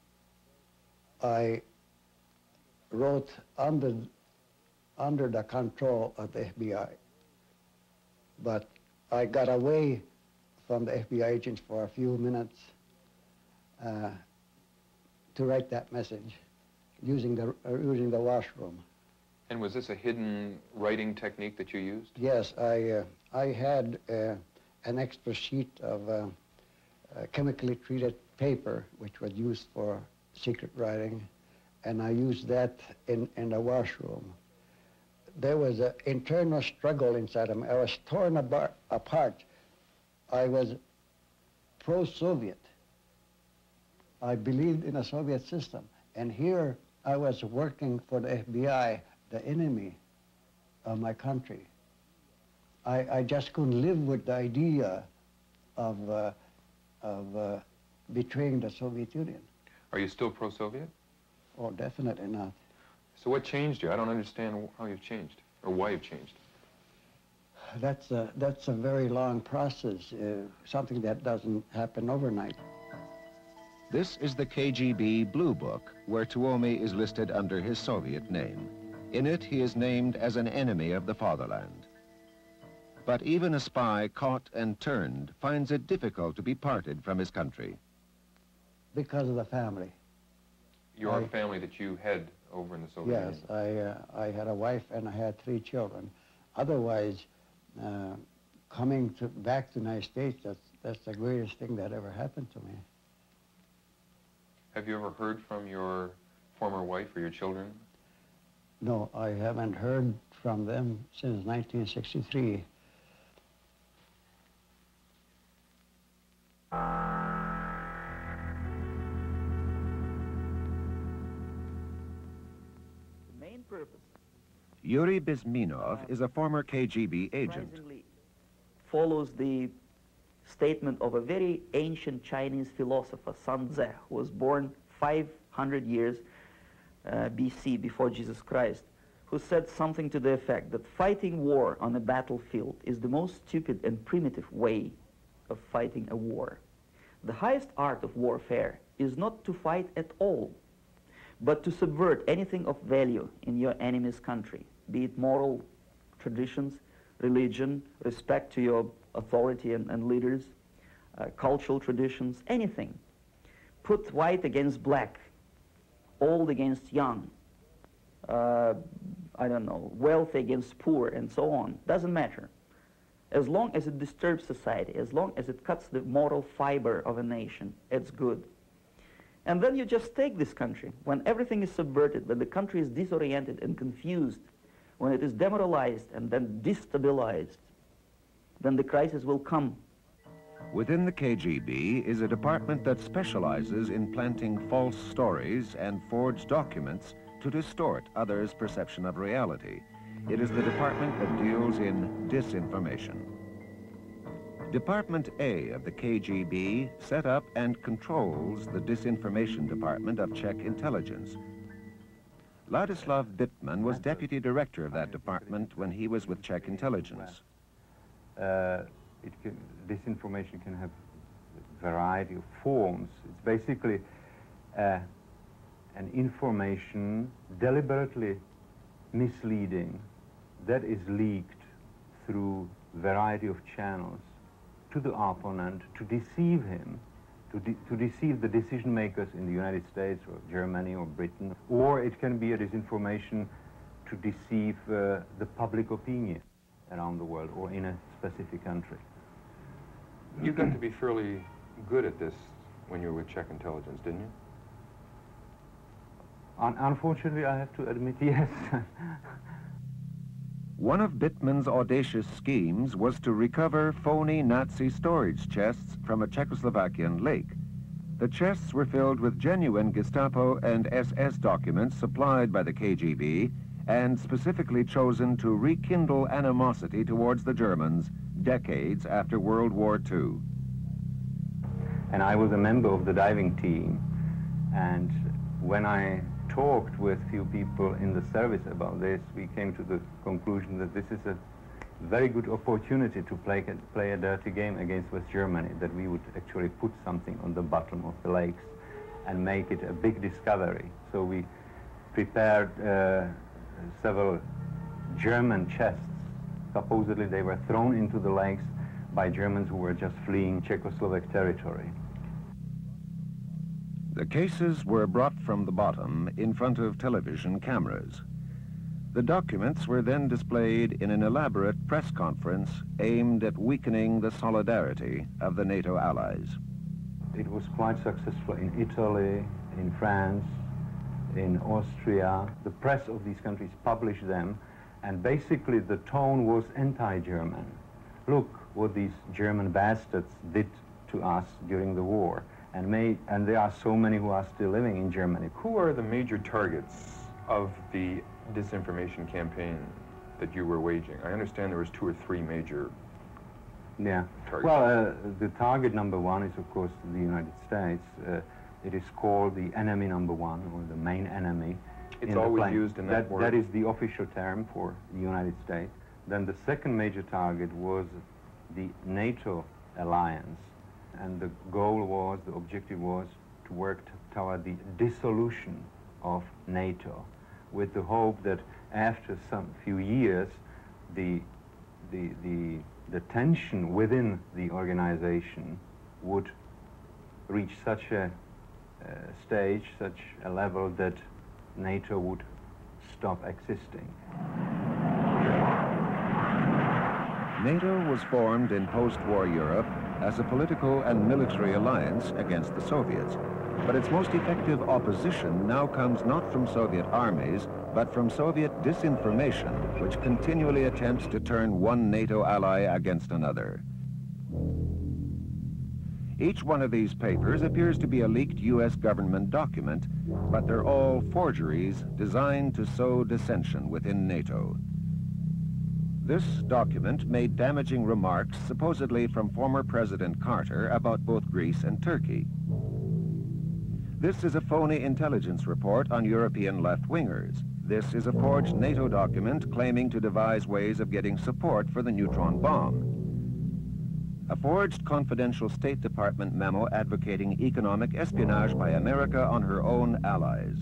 I wrote under, under the control of the F B I. But I got away from the F B I agents for a few minutes uh, to write that message. using the, uh, using the washroom. And was this a hidden writing technique that you used? Yes, I, uh, I had uh, an extra sheet of uh, uh, chemically treated paper, which was used for secret writing, and I used that in, in the washroom. There was an internal struggle inside of me. I was torn apart. apart. I was pro-Soviet. I believed in a Soviet system. And here I was working for the F B I, the enemy of my country. I, I just couldn't live with the idea of, uh, of uh, betraying the Soviet Union. Are you still pro-Soviet? Oh, definitely not. So what changed you? I don't understand how you've changed, or why you've changed. That's a, that's a very long process, uh, something that doesn't happen overnight. This is the K G B Blue Book, where Tuomi is listed under his Soviet name. In it, he is named as an enemy of the fatherland. But even a spy caught and turned finds it difficult to be parted from his country. Because of the family. Your I, family that you had over in the Soviet Union? Yes, I, uh, I had a wife and I had three children. Otherwise, uh, coming to, back to the United States, that's, that's the greatest thing that ever happened to me. Have you ever heard from your former wife or your children? No, I haven't heard from them since nineteen sixty-three. The main purpose. Yuri Bizminov is a former K G B agent. Follows the statement of a very ancient Chinese philosopher, Sun Tzu, who was born five hundred years uh, B C, before Jesus Christ, who said something to the effect that fighting war on a battlefield is the most stupid and primitive way of fighting a war. The highest art of warfare is not to fight at all, but to subvert anything of value in your enemy's country, be it moral traditions, religion, respect to your authority and, and leaders, uh, cultural traditions, anything. Put white against black, old against young, uh, I don't know, wealthy against poor, and so on. Doesn't matter. As long as it disturbs society, as long as it cuts the moral fiber of a nation, it's good. And then you just take this country, when everything is subverted, when the country is disoriented and confused, when it is demoralized and then destabilized, then the crisis will come. Within the K G B is a department that specializes in planting false stories and forged documents to distort others' perception of reality. It is the department that deals in disinformation. Department A of the K G B set up and controls the disinformation department of Czech intelligence. Ladislav Bittman was deputy director of that department when he was with Czech intelligence. Uh, it can, disinformation can have a variety of forms. It's basically uh, an information deliberately misleading that is leaked through a variety of channels to the opponent to deceive him, to, de to deceive the decision makers in the United States or Germany or Britain, or it can be a disinformation to deceive uh, the public opinion around the world or in a specific country. You got to be fairly good at this when you were with Czech intelligence, didn't you? Un unfortunately, I have to admit, yes. One of Bittman's audacious schemes was to recover phony Nazi storage chests from a Czechoslovakian lake. The chests were filled with genuine Gestapo and S S documents supplied by the K G B and specifically chosen to rekindle animosity towards the Germans decades after World War Two. And I was a member of the diving team, and when I talked with few people in the service about this, we came to the conclusion that this is a very good opportunity to play, play a dirty game against West Germany, that we would actually put something on the bottom of the lakes and make it a big discovery. So we prepared uh, several German chests. Supposedly they were thrown into the lakes by Germans who were just fleeing Czechoslovak territory. The cases were brought from the bottom in front of television cameras. The documents were then displayed in an elaborate press conference aimed at weakening the solidarity of the NATO allies. It was quite successful in Italy, in France, in Austria. The press of these countries published them, and basically the tone was anti-German. Look what these German bastards did to us during the war. And, made, and there are so many who are still living in Germany. Who are the major targets of the disinformation campaign that you were waging? I understand there was two or three major yeah. targets. Well, uh, the target number one is, of course, the United States. Uh, it is called the enemy number one, or the main enemy. It's always used in that, that word. That is the official term for the United States. Then the second major target was the NATO alliance. And the goal was, the objective was to work toward the dissolution of NATO, with the hope that after some few years, the, the, the, the tension within the organization would reach such a uh, stage, such a level that NATO would stop existing. NATO was formed in post-war Europe as a political and military alliance against the Soviets. But its most effective opposition now comes not from Soviet armies, but from Soviet disinformation, which continually attempts to turn one NATO ally against another. Each one of these papers appears to be a leaked U S government document, but they're all forgeries designed to sow dissension within NATO. This document made damaging remarks supposedly from former President Carter about both Greece and Turkey. This is a phony intelligence report on European left-wingers. This is a forged NATO document claiming to devise ways of getting support for the neutron bomb. A forged confidential State Department memo advocating economic espionage by America on her own allies.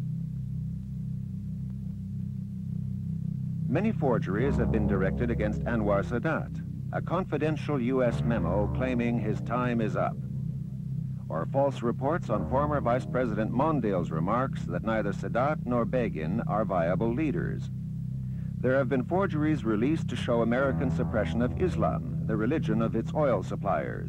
Many forgeries have been directed against Anwar Sadat, a confidential U S memo claiming his time is up, or false reports on former Vice President Mondale's remarks that neither Sadat nor Begin are viable leaders. There have been forgeries released to show American suppression of Islam, the religion of its oil suppliers.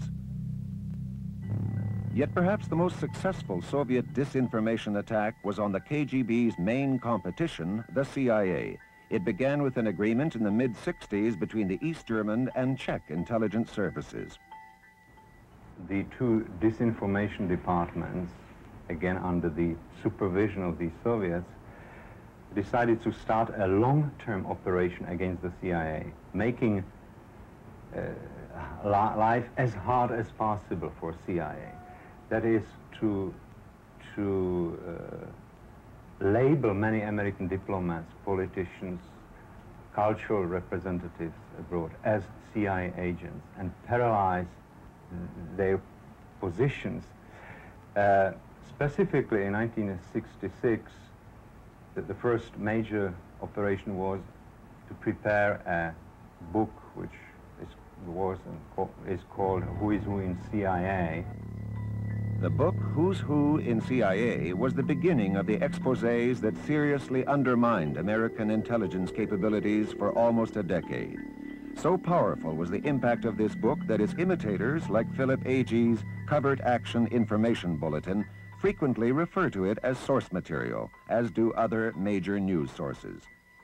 Yet perhaps the most successful Soviet disinformation attack was on the K G B's main competition, the C I A. It began with an agreement in the mid sixties between the East German and Czech intelligence services. The two disinformation departments, again under the supervision of the Soviets, decided to start a long-term operation against the C I A, making uh, life as hard as possible for C I A. That is to, to uh, label many American diplomats, politicians, cultural representatives abroad as C I A agents and paralyze their positions. Uh, specifically in nineteen sixty-six, the, the first major operation was to prepare a book which is, was and is called Who is Who in C I A. The book, Who's Who in C I A, was the beginning of the exposés that seriously undermined American intelligence capabilities for almost a decade. So powerful was the impact of this book that its imitators, like Philip Agee's Covert Action Information Bulletin, frequently refer to it as source material, as do other major news sources.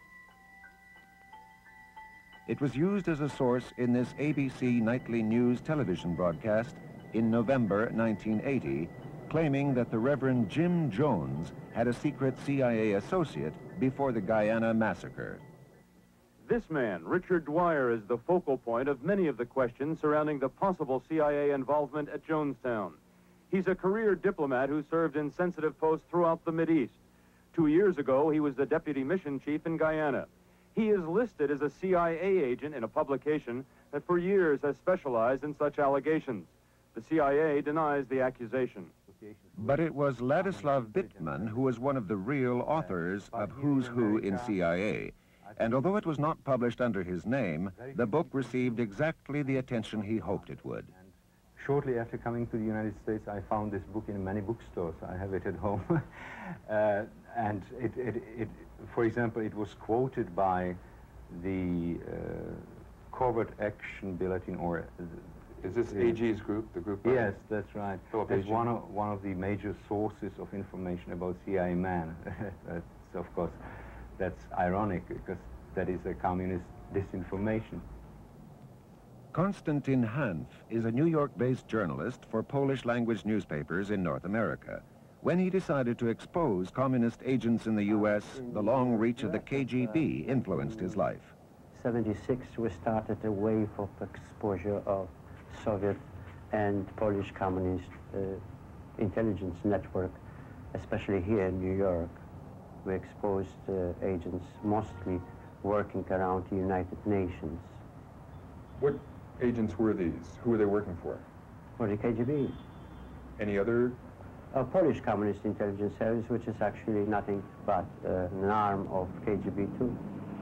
It was used as a source in this A B C nightly news television broadcast in November nineteen eighty, claiming that the Reverend Jim Jones had a secret C I A associate before the Guyana massacre. This man, Richard Dwyer, is the focal point of many of the questions surrounding the possible C I A involvement at Jonestown. He's a career diplomat who served in sensitive posts throughout the Mideast. Two years ago, he was the deputy mission chief in Guyana. He is listed as a C I A agent in a publication that for years has specialized in such allegations. The C I A denies the accusation. But it was Ladislav Bittman who was one of the real authors of Who's Who in C I A. And although it was not published under his name, the book received exactly the attention he hoped it would. shortly after coming to the United States, I found this book in many bookstores. I have it at home. uh, and it, it, it, for example, it was quoted by the uh, Covert Action Bulletin, or is this A G's group, the group? Yes, that's right. Philip It's A G. one of, one of the major sources of information about C I A man. That's, of course, that's ironic, because that is a communist disinformation. Konstantin Hanf is a New York-based journalist for Polish-language newspapers in North America. When he decided to expose communist agents in the U S, the long reach of the K G B influenced his life. seventy-six, we started a wave of exposure of Soviet and Polish communist uh, intelligence network, especially here in New York. We exposed uh, agents mostly working around the United Nations. What agents were these? Who were they working for? For the K G B. Any other? A Polish Communist Intelligence Service, which is actually nothing but uh, an arm of K G B too.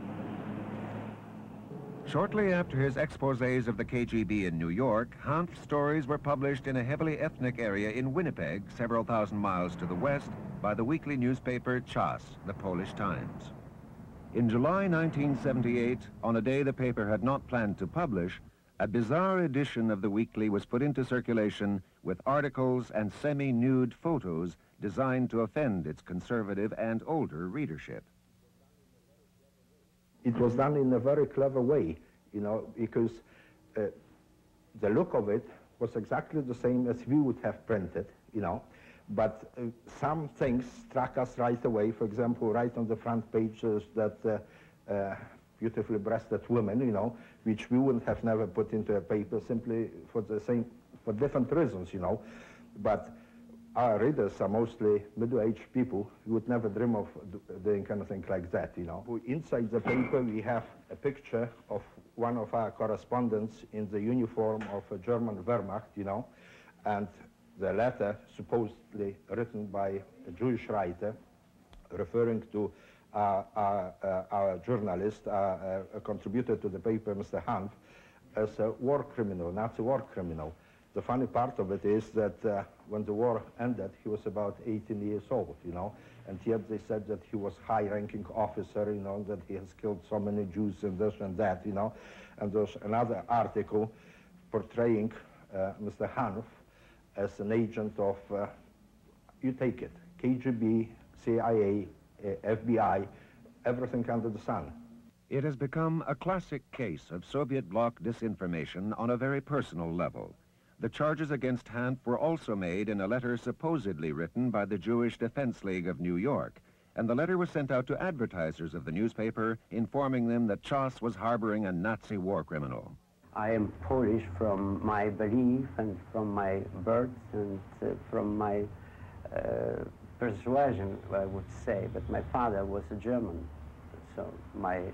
Shortly after his exposés of the K G B in New York, Hanf's stories were published in a heavily ethnic area in Winnipeg, several thousand miles to the west, by the weekly newspaper Czas, the Polish Times. In July nineteen seventy-eight, on a day the paper had not planned to publish, a bizarre edition of the weekly was put into circulation with articles and semi-nude photos designed to offend its conservative and older readership. It was done in a very clever way, you know, because uh, the look of it was exactly the same as we would have printed, you know, but uh, some things struck us right away. For example, right on the front page is that uh, uh, beautifully breasted women, you know, which we wouldn't have never put into a paper simply for the same, for different reasons, you know. But our readers are mostly middle-aged people who would never dream of doing anything like that, you know. Inside the paper, we have a picture of one of our correspondents in the uniform of a German Wehrmacht, you know, and the letter supposedly written by a Jewish writer referring to uh, our, uh, our journalist, uh, uh, a contributor to the paper, Mister Hanf, as a war criminal, Nazi war criminal. The funny part of it is that uh, when the war ended, he was about eighteen years old, you know, and yet they said that he was high-ranking officer, you know, that he has killed so many Jews and this and that, you know. And there's another article portraying uh, Mister Hanf as an agent of, uh, you take it, K G B, C I A, uh, F B I, everything under the sun. It has become a classic case of Soviet bloc disinformation on a very personal level. The charges against Hanf were also made in a letter supposedly written by the Jewish Defense League of New York, and the letter was sent out to advertisers of the newspaper, informing them that Czas was harboring a Nazi war criminal. I am Polish from my belief and from my birth and uh, from my uh, persuasion, I would say, but my father was a German, so my uh,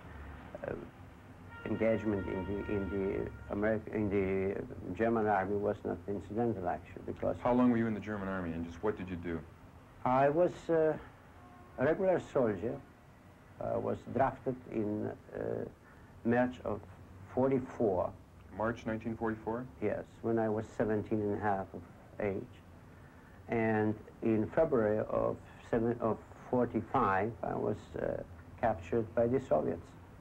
uh, engagement in the in the American in the German army was not incidental, actually, because. How long were you in the German army, and just what did you do? I was uh, a regular soldier. I was drafted in uh, March of forty-four. March nineteen forty-four? Yes, when I was seventeen and a half of age, and in February of seven of forty-five, I was uh, captured by the Soviets.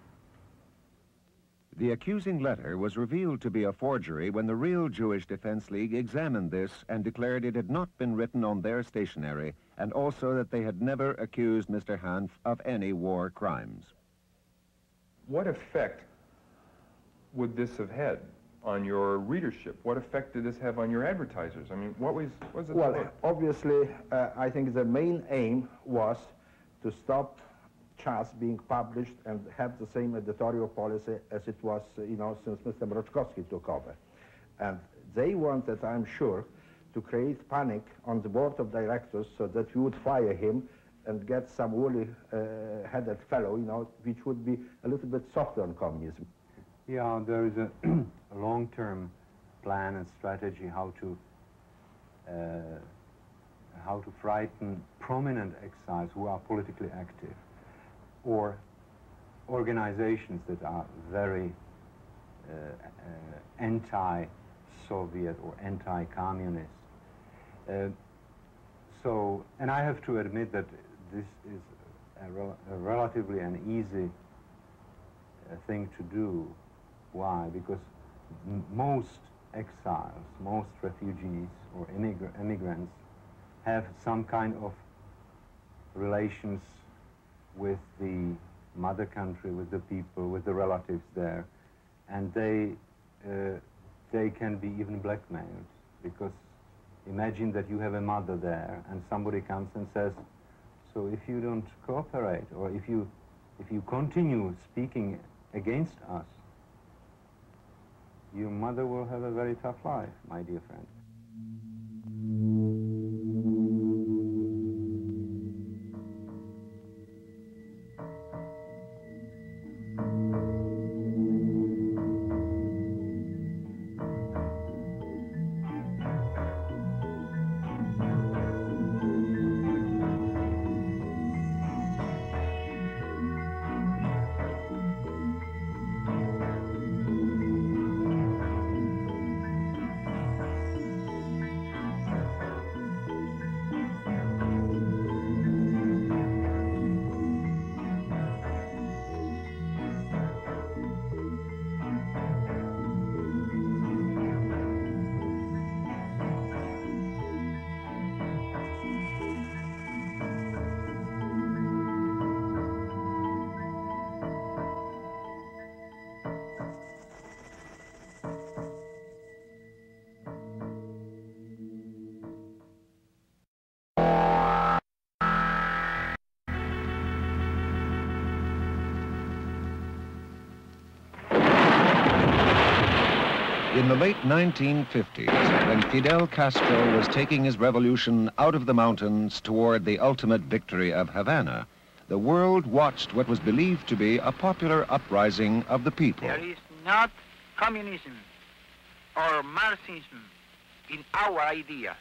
The accusing letter was revealed to be a forgery when the real Jewish Defense League examined this and declared it had not been written on their stationery, and also that they had never accused Mister Hanf of any war crimes. What effect would this have had on your readership? What effect did this have on your advertisers? I mean, what was, what was it? Well, about? obviously, uh, I think the main aim was to stop Czas being published and have the same editorial policy as it was, uh, you know, since Mister Mroczkowski took over. And they wanted, I'm sure, to create panic on the board of directors so that we would fire him and get some woolly-headed uh, fellow, you know, which would be a little bit softer on communism. Yeah, there is a, a long-term plan and strategy how to uh, how to frighten prominent exiles who are politically active, or organizations that are very uh, uh, anti anti-Soviet or anti-communist. Uh, so, and I have to admit that this is a, rel a relatively an easy uh, thing to do. Why? Because m most exiles, most refugees or immigr immigrants have some kind of relations with the mother country, with the people, with the relatives there, and they uh, they can be even blackmailed, because imagine that you have a mother there and somebody comes and says, so if you don't cooperate, or if you if you continue speaking against us, your mother will have a very tough life, my dear friend. In the late nineteen fifties, when Fidel Castro was taking his revolution out of the mountains toward the ultimate victory of Havana, the world watched what was believed to be a popular uprising of the people. There is not communism or Marxism in our ideas.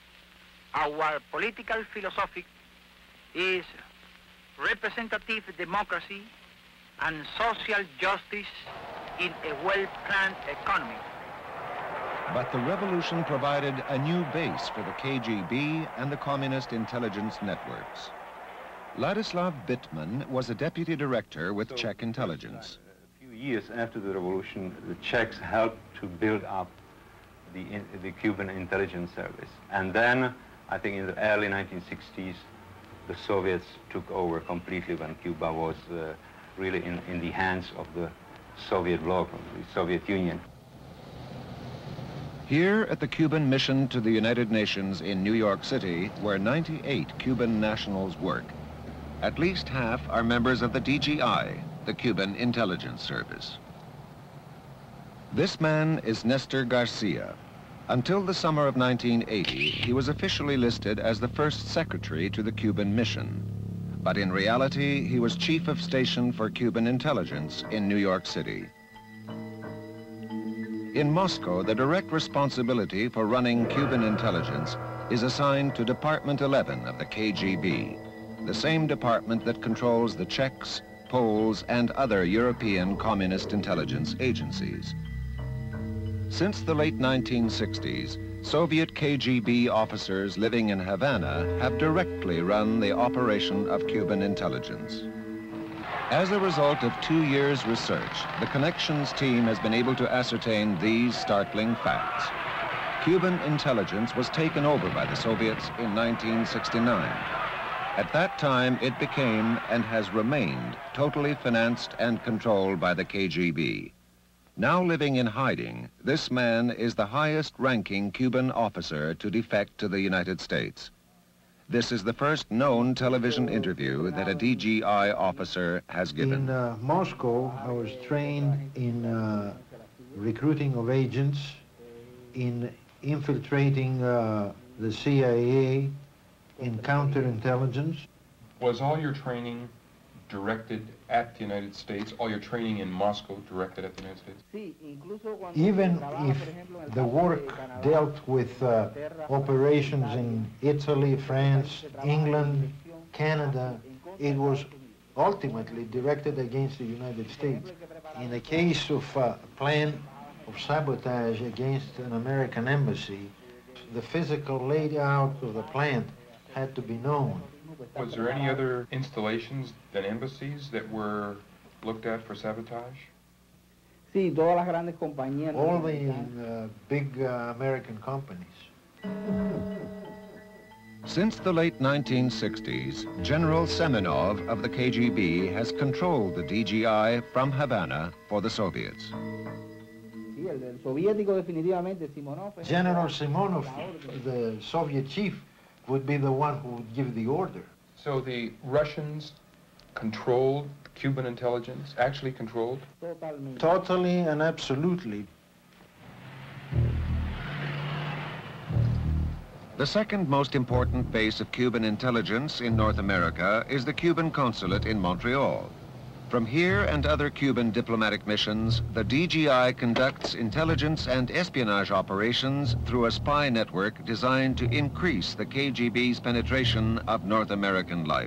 Our political philosophy is representative democracy and social justice in a well-planned economy. But the revolution provided a new base for the K G B and the communist intelligence networks. Ladislav Bittman was a deputy director with so, Czech intelligence. A few years after the revolution, the Czechs helped to build up the, in, the Cuban intelligence service. And then, I think in the early nineteen sixties, the Soviets took over completely when Cuba was uh, really in, in the hands of the Soviet bloc, of the Soviet Union. Here at the Cuban mission to the United Nations in New York City, where ninety-eight Cuban nationals work, at least half are members of the D G I, the Cuban Intelligence Service. This man is Nestor Garcia. Until the summer of nineteen eighty, he was officially listed as the first secretary to the Cuban mission. But in reality, he was chief of station for Cuban intelligence in New York City. In Moscow, the direct responsibility for running Cuban intelligence is assigned to Department eleven of the K G B, the same department that controls the Czechs, Poles, and other European communist intelligence agencies. Since the late nineteen sixties, Soviet K G B officers living in Havana have directly run the operation of Cuban intelligence. As a result of two years' research, the Connections team has been able to ascertain these startling facts. Cuban intelligence was taken over by the Soviets in nineteen sixty-nine. At that time, it became and has remained totally financed and controlled by the K G B. Now living in hiding, this man is the highest-ranking Cuban officer to defect to the United States. This is the first known television interview that a D G I officer has given. In uh, Moscow, I was trained in uh, recruiting of agents, in infiltrating uh, the C I A, in counterintelligence. Was all your training directed at the United States, all your training in Moscow directed at the United States? Even if the work dealt with uh, operations in Italy, France, England, Canada, it was ultimately directed against the United States. In the case of uh, plan of sabotage against an American embassy, the physical layout of the plant had to be known. Was there any other installations than embassies that were looked at for sabotage? Sí, todas las grandes compañías. All the uh, big uh, American companies. Since the late nineteen sixties, General Semenov of the K G B has controlled the D G I from Havana for the Soviets. General Simonov, the Soviet chief, would be the one who would give the order. So the Russians controlled Cuban intelligence, actually controlled? Totally and absolutely. The second most important base of Cuban intelligence in North America is the Cuban consulate in Montreal. From here and other Cuban diplomatic missions, the D G I conducts intelligence and espionage operations through a spy network designed to increase the K G B's penetration of North American life.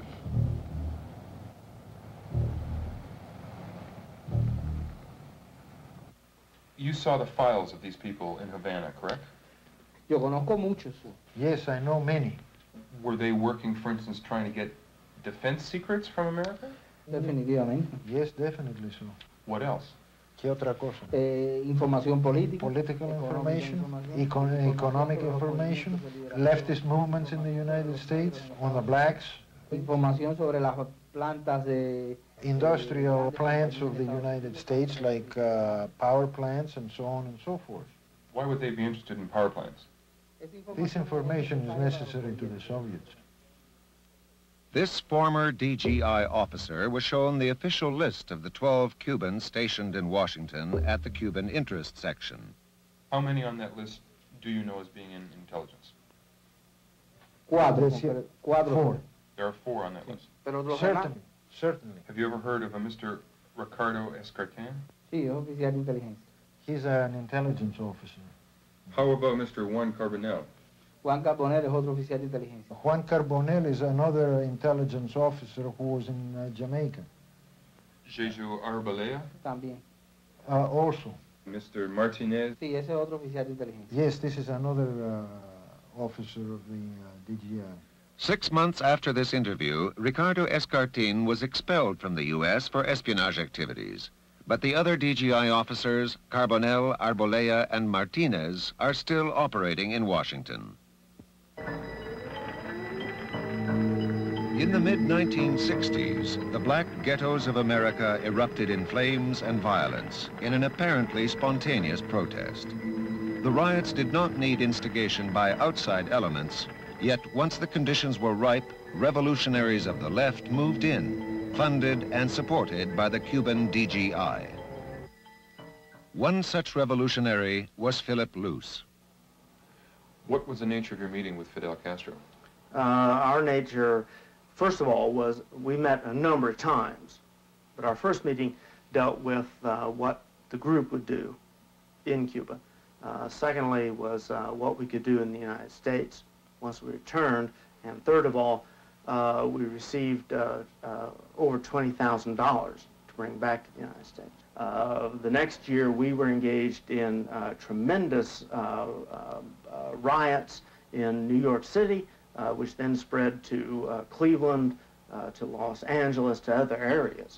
You saw the files of these people in Havana, correct? Yo conozco muchos. Yes, I know many. Were they working, for instance, trying to get defense secrets from America? Definitivamente. Yes, definitely so. What else? ¿Qué otra cosa? Eh, información política. Political information, econ economic information, leftist movements in the United States, on the blacks. Información sobre las plantas de... Industrial plants of the United States, like uh, power plants and so on and so forth. Why would they be interested in power plants? This information is necessary to the Soviets. This former D G I officer was shown the official list of the twelve Cubans stationed in Washington at the Cuban interest section. How many on that list do you know as being in intelligence? Cuatro. Four. There are four on that list. Certainly. Certainly. Have you ever heard of a Mister Ricardo Escartin? Sí, oficial de inteligencia. He's an intelligence officer. How about Mister Juan Carbonell? Juan Carbonell es otro oficial de inteligencia. Juan Carbonell is another intelligence officer who was in uh, Jamaica. Jeju Arbolea? También. Uh, also. Mister Martinez? Sí, ese es otro oficial de inteligencia. Yes, this is another uh, officer of the uh, D G I. Six months after this interview, Ricardo Escartin was expelled from the U S for espionage activities. But the other D G I officers, Carbonell, Arbolea, and Martinez, are still operating in Washington. In the mid nineteen sixties, the black ghettos of America erupted in flames and violence in an apparently spontaneous protest. The riots did not need instigation by outside elements, yet once the conditions were ripe, revolutionaries of the left moved in, funded and supported by the Cuban D G I. One such revolutionary was Philip Luce. What was the nature of your meeting with Fidel Castro? Uh, our nature, first of all, was we met a number of times, but our first meeting dealt with uh, what the group would do in Cuba. Uh, secondly was uh, what we could do in the United States once we returned, and third of all, uh, we received uh, uh, over twenty thousand dollars to bring back to the United States. Uh, the next year, we were engaged in uh, tremendous uh, uh, uh, riots in New York City, uh, which then spread to uh, Cleveland, uh, to Los Angeles, to other areas.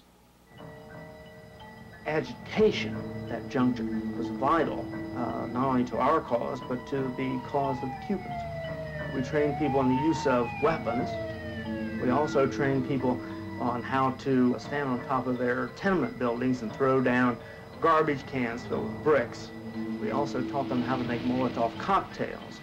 Agitation at that juncture was vital, uh, not only to our cause, but to the cause of the Cubans. We trained people in the use of weapons. We also trained people on how to stand on top of their tenement buildings and throw down garbage cans filled with bricks. We also taught them how to make Molotov cocktails.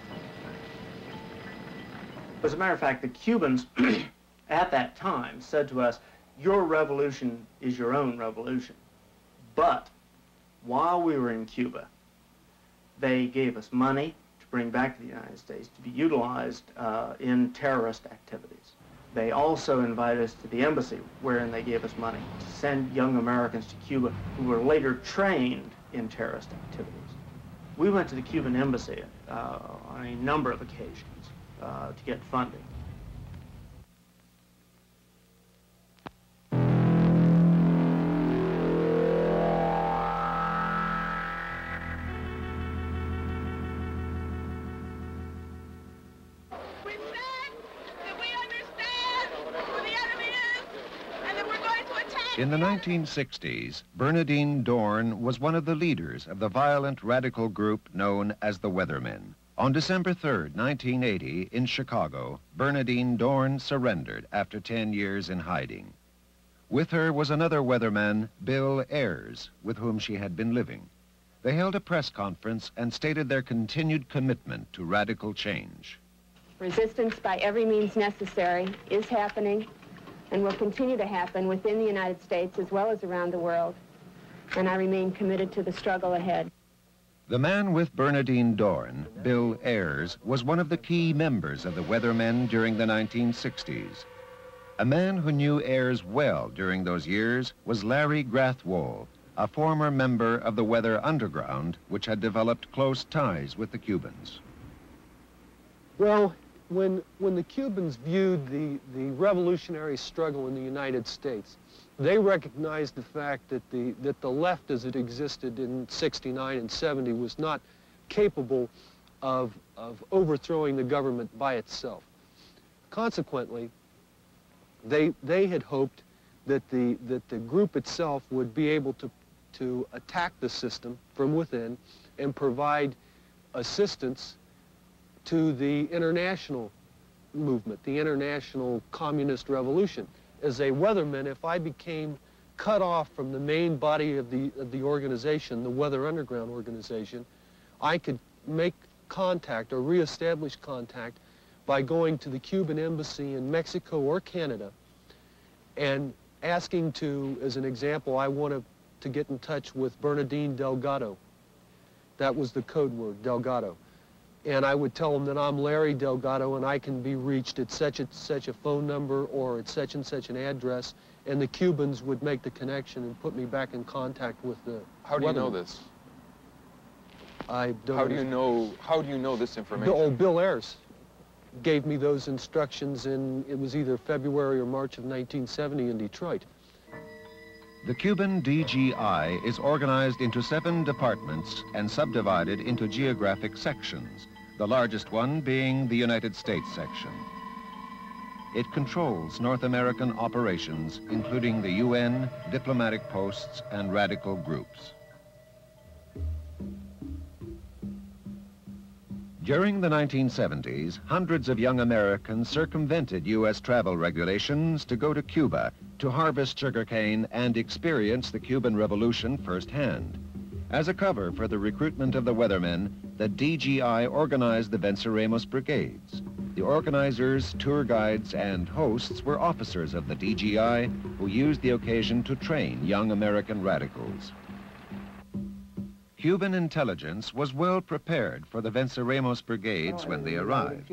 As a matter of fact, the Cubans at that time said to us, your revolution is your own revolution. But while we were in Cuba, they gave us money to bring back to the United States to be utilized uh, in terrorist activities. They also invited us to the embassy, wherein they gave us money to send young Americans to Cuba who were later trained in terrorist activities. We went to the Cuban embassy uh, on a number of occasions uh, to get funding. In the nineteen sixties, Bernardine Dorn was one of the leaders of the violent radical group known as the Weathermen. On December third, nineteen eighty, in Chicago, Bernardine Dorn surrendered after ten years in hiding. With her was another weatherman, Bill Ayers, with whom she had been living. They held a press conference and stated their continued commitment to radical change. Resistance by every means necessary is happening and will continue to happen within the United States as well as around the world. And I remain committed to the struggle ahead. The man with Bernardine Dorn, Bill Ayers, was one of the key members of the Weathermen during the nineteen sixties. A man who knew Ayers well during those years was Larry Grathwohl, a former member of the Weather Underground, which had developed close ties with the Cubans. Well, when, when the Cubans viewed the, the revolutionary struggle in the United States, they recognized the fact that the, that the left as it existed in sixty-nine and seventy was not capable of, of overthrowing the government by itself. Consequently, they, they had hoped that the, that the group itself would be able to, to attack the system from within and provide assistance to the international movement, the international communist revolution. As a weatherman, if I became cut off from the main body of the, of the organization, the Weather Underground organization, I could make contact or reestablish contact by going to the Cuban embassy in Mexico or Canada and asking to, as an example, I wanted to get in touch with Bernardine Delgado. That was the code word, Delgado. And I would tell them that I'm Larry Delgado and I can be reached at such and such a phone number or at such and such an address, and the Cubans would make the connection and put me back in contact with the How do you know weathermen. this? I don't How do you know, how do you know this information? Bill, oh, Bill Ayers gave me those instructions in, it was either February or March of nineteen seventy in Detroit. The Cuban D G I is organized into seven departments and subdivided into geographic sections, the largest one being the United States section. It controls North American operations, including the U N, diplomatic posts, and radical groups. During the nineteen seventies, hundreds of young Americans circumvented U S travel regulations to go to Cuba to harvest sugarcane and experience the Cuban Revolution firsthand. As a cover for the recruitment of the Weathermen, the D G I organized the Venceremos Brigades. The organizers, tour guides, and hosts were officers of the D G I who used the occasion to train young American radicals. Cuban intelligence was well prepared for the Venceremos Brigades when they arrived.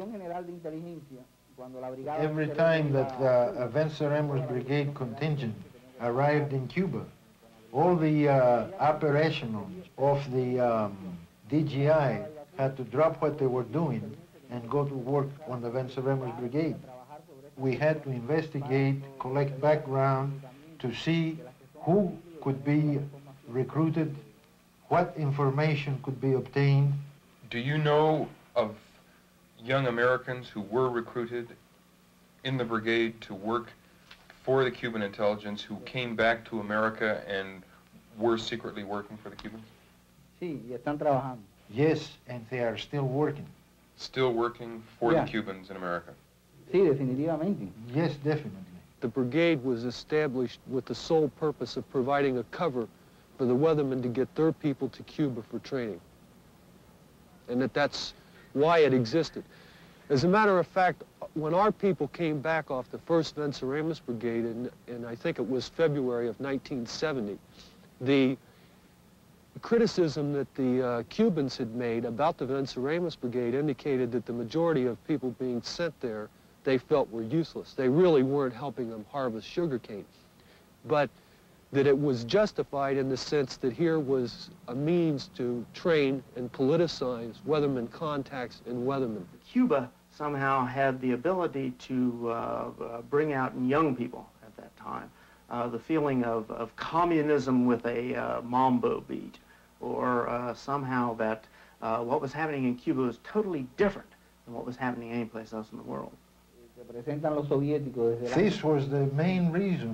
Every time that uh, a Venceremos Brigade contingent arrived in Cuba, all the uh, operational of the um, D G I had to drop what they were doing and go to work on the Venceremos Brigade. We had to investigate, collect background to see who could be recruited, what information could be obtained. Do you know of young Americans who were recruited in the brigade to work for the Cuban intelligence who came back to America and were secretly working for the Cubans? Sí, y están trabajando. Yes, and they are still working. Still working for Yeah. the Cubans in America? Sí, definitivamente. Yes, definitely. The brigade was established with the sole purpose of providing a cover for the weathermen to get their people to Cuba for training. And that that's why it existed. As a matter of fact, when our people came back off the first Venceremos Brigade, in, in I think it was February of nineteen seventy, the criticism that the uh, Cubans had made about the Venceremos Brigade indicated that the majority of people being sent there they felt were useless. They really weren't helping them harvest sugarcane. But that it was justified in the sense that here was a means to train and politicize weathermen contacts and weathermen. Cuba somehow had the ability to uh, uh, bring out in young people at that time uh, the feeling of, of communism with a uh, mambo beat, or uh, somehow that uh, what was happening in Cuba was totally different than what was happening anyplace else in the world. This was the main reason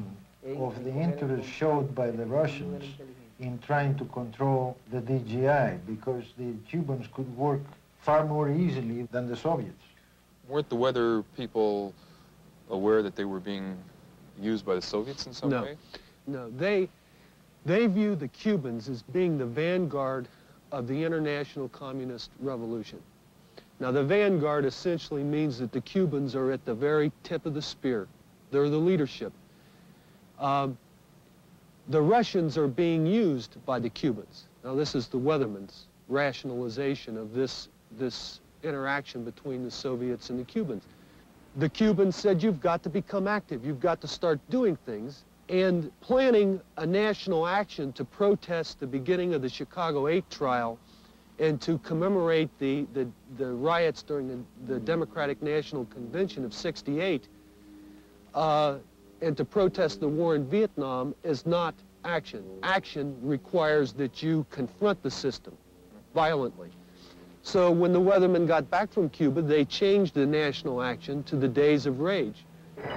of the interest showed by the Russians in trying to control the D G I, because the Cubans could work far more easily than the Soviets. Weren't the weather people aware that they were being used by the Soviets in some no. way? No, they, they view the Cubans as being the vanguard of the international communist revolution. Now, the vanguard essentially means that the Cubans are at the very tip of the spear. They're the leadership. Um, the Russians are being used by the Cubans. Now, this is the Weatherman's rationalization of this, this interaction between the Soviets and the Cubans. The Cubans said, you've got to become active. You've got to start doing things. And planning a national action to protest the beginning of the Chicago eight trial and to commemorate the, the, the riots during the, the Democratic National Convention of sixty-eight, uh, and to protest the war in Vietnam is not action. Action requires that you confront the system violently. So when the Weathermen got back from Cuba, they changed the national action to the Days of Rage. The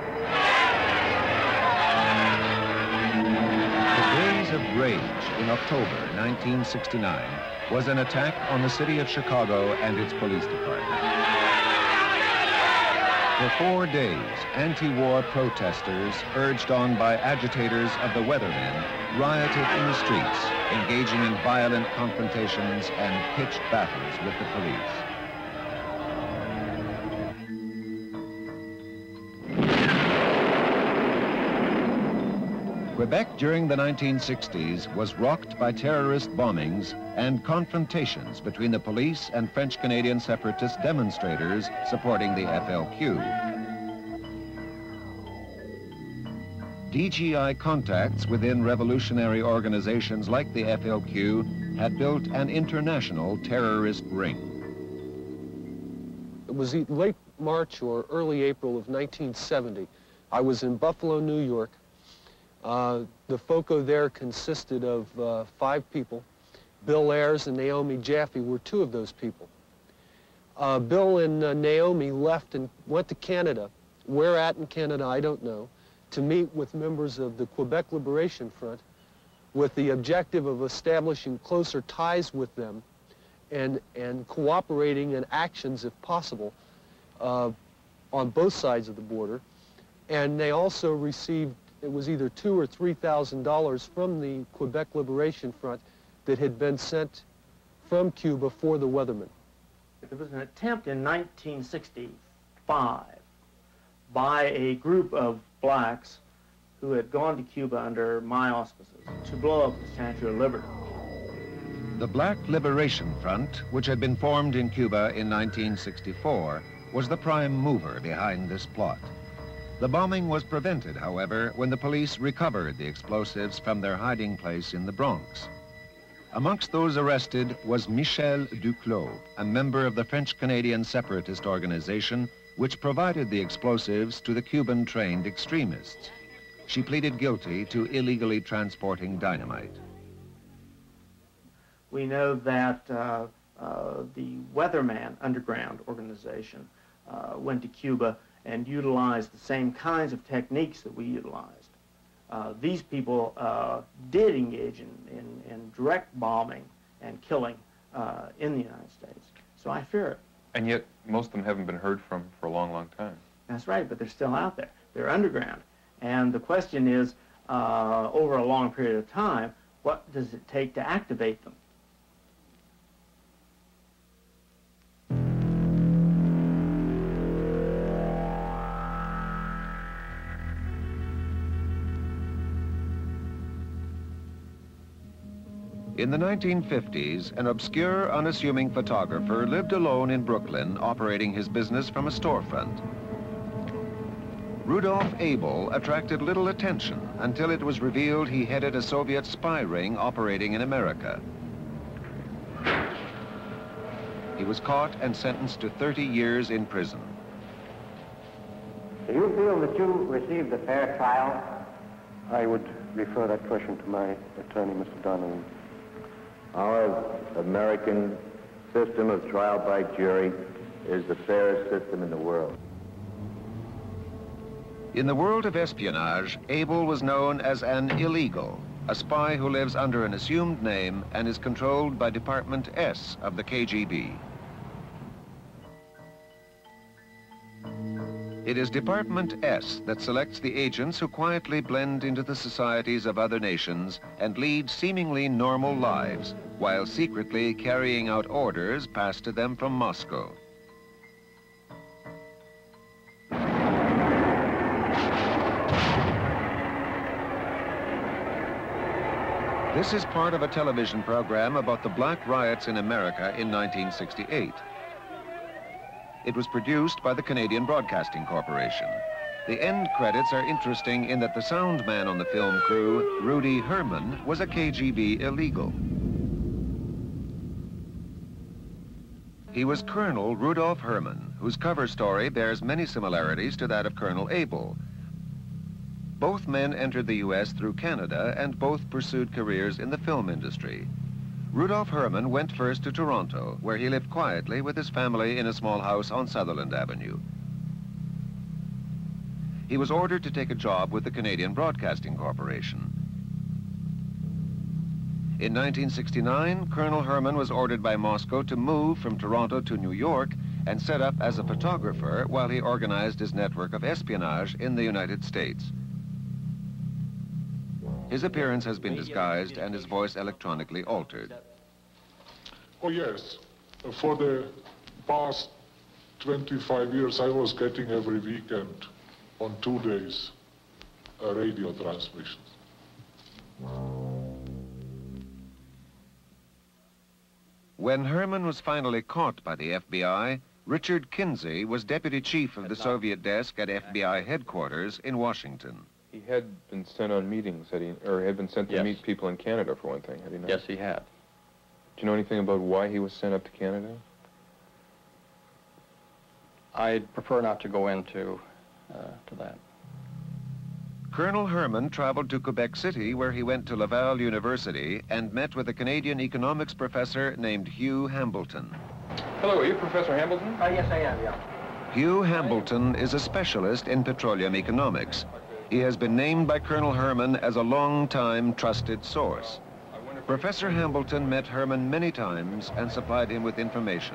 Days of Rage in October nineteen sixty-nine was an attack on the city of Chicago and its police department. For four days, anti-war protesters, urged on by agitators of the Weathermen, rioted in the streets, engaging in violent confrontations and pitched battles with the police. Quebec during the nineteen sixties was rocked by terrorist bombings and confrontations between the police and French-Canadian separatist demonstrators supporting the F L Q. D G I contacts within revolutionary organizations like the F L Q had built an international terrorist ring. It was late March or early April of nineteen seventy. I was in Buffalo, New York. Uh, the FOCO there consisted of uh, five people. Bill Ayers and Naomi Jaffe were two of those people. Uh, Bill and uh, Naomi left and went to Canada. Where at in Canada, I don't know, to meet with members of the Quebec Liberation Front with the objective of establishing closer ties with them and, and cooperating in actions, if possible, uh, on both sides of the border. And they also received, it was either two or three thousand dollars from the Quebec Liberation Front that had been sent from Cuba for the Weathermen. There was an attempt in nineteen sixty-five by a group of blacks who had gone to Cuba under my auspices to blow up the Statue of Liberty. The Black Liberation Front, which had been formed in Cuba in nineteen sixty-four, was the prime mover behind this plot. The bombing was prevented, however, when the police recovered the explosives from their hiding place in the Bronx. Amongst those arrested was Michel Duclos, a member of the French-Canadian separatist organization which provided the explosives to the Cuban-trained extremists. She pleaded guilty to illegally transporting dynamite. We know that uh, uh, the Weatherman underground organization uh, went to Cuba and utilized the same kinds of techniques that we utilized. Uh, these people uh, did engage in, in, in direct bombing and killing uh, in the United States. So I fear it. And yet, most of them haven't been heard from for a long, long time. That's right, but they're still out there. They're underground. And the question is, uh, over a long period of time, what does it take to activate them? In the nineteen fifties, an obscure, unassuming photographer lived alone in Brooklyn, operating his business from a storefront. Rudolf Abel attracted little attention until it was revealed he headed a Soviet spy ring operating in America. He was caught and sentenced to thirty years in prison. Do you feel that you received a fair trial? I would refer that question to my attorney, Mister Donnelly. Our American system of trial by jury is the fairest system in the world. In the world of espionage, Abel was known as an illegal, a spy who lives under an assumed name and is controlled by Department S of the K G B. It is Department S that selects the agents who quietly blend into the societies of other nations and lead seemingly normal lives, while secretly carrying out orders passed to them from Moscow. This is part of a television program about the black riots in America in nineteen sixty-eight. It was produced by the Canadian Broadcasting Corporation. The end credits are interesting in that the sound man on the film crew, Rudy Herman, was a K G B illegal. He was Colonel Rudolf Herman, whose cover story bears many similarities to that of Colonel Abel. Both men entered the U S through Canada and both pursued careers in the film industry. Rudolf Herman went first to Toronto, where he lived quietly with his family in a small house on Sutherland Avenue. He was ordered to take a job with the Canadian Broadcasting Corporation. In nineteen sixty-nine, Colonel Herman was ordered by Moscow to move from Toronto to New York and set up as a photographer while he organized his network of espionage in the United States. His appearance has been disguised and his voice electronically altered. Oh yes, for the past twenty-five years I was getting every weekend on two days a radio transmission. When Herman was finally caught by the F B I, Richard Kinsey was deputy chief of the Soviet desk at F B I headquarters in Washington. He had been sent on meetings, had he, or had been sent to Yes. meet people in Canada, for one thing, had he not? Yes, he had. Do you know anything about why he was sent up to Canada? I'd prefer not to go into uh, to that. Colonel Herman traveled to Quebec City, where he went to Laval University and met with a Canadian economics professor named Hugh Hambleton. Hello, are you Professor Hambleton? Uh, yes, I am, yeah. Hugh Hambleton is a specialist in petroleum economics. He has been named by Colonel Herman as a long-time trusted source. Professor Hambleton met Herman many times and supplied him with information.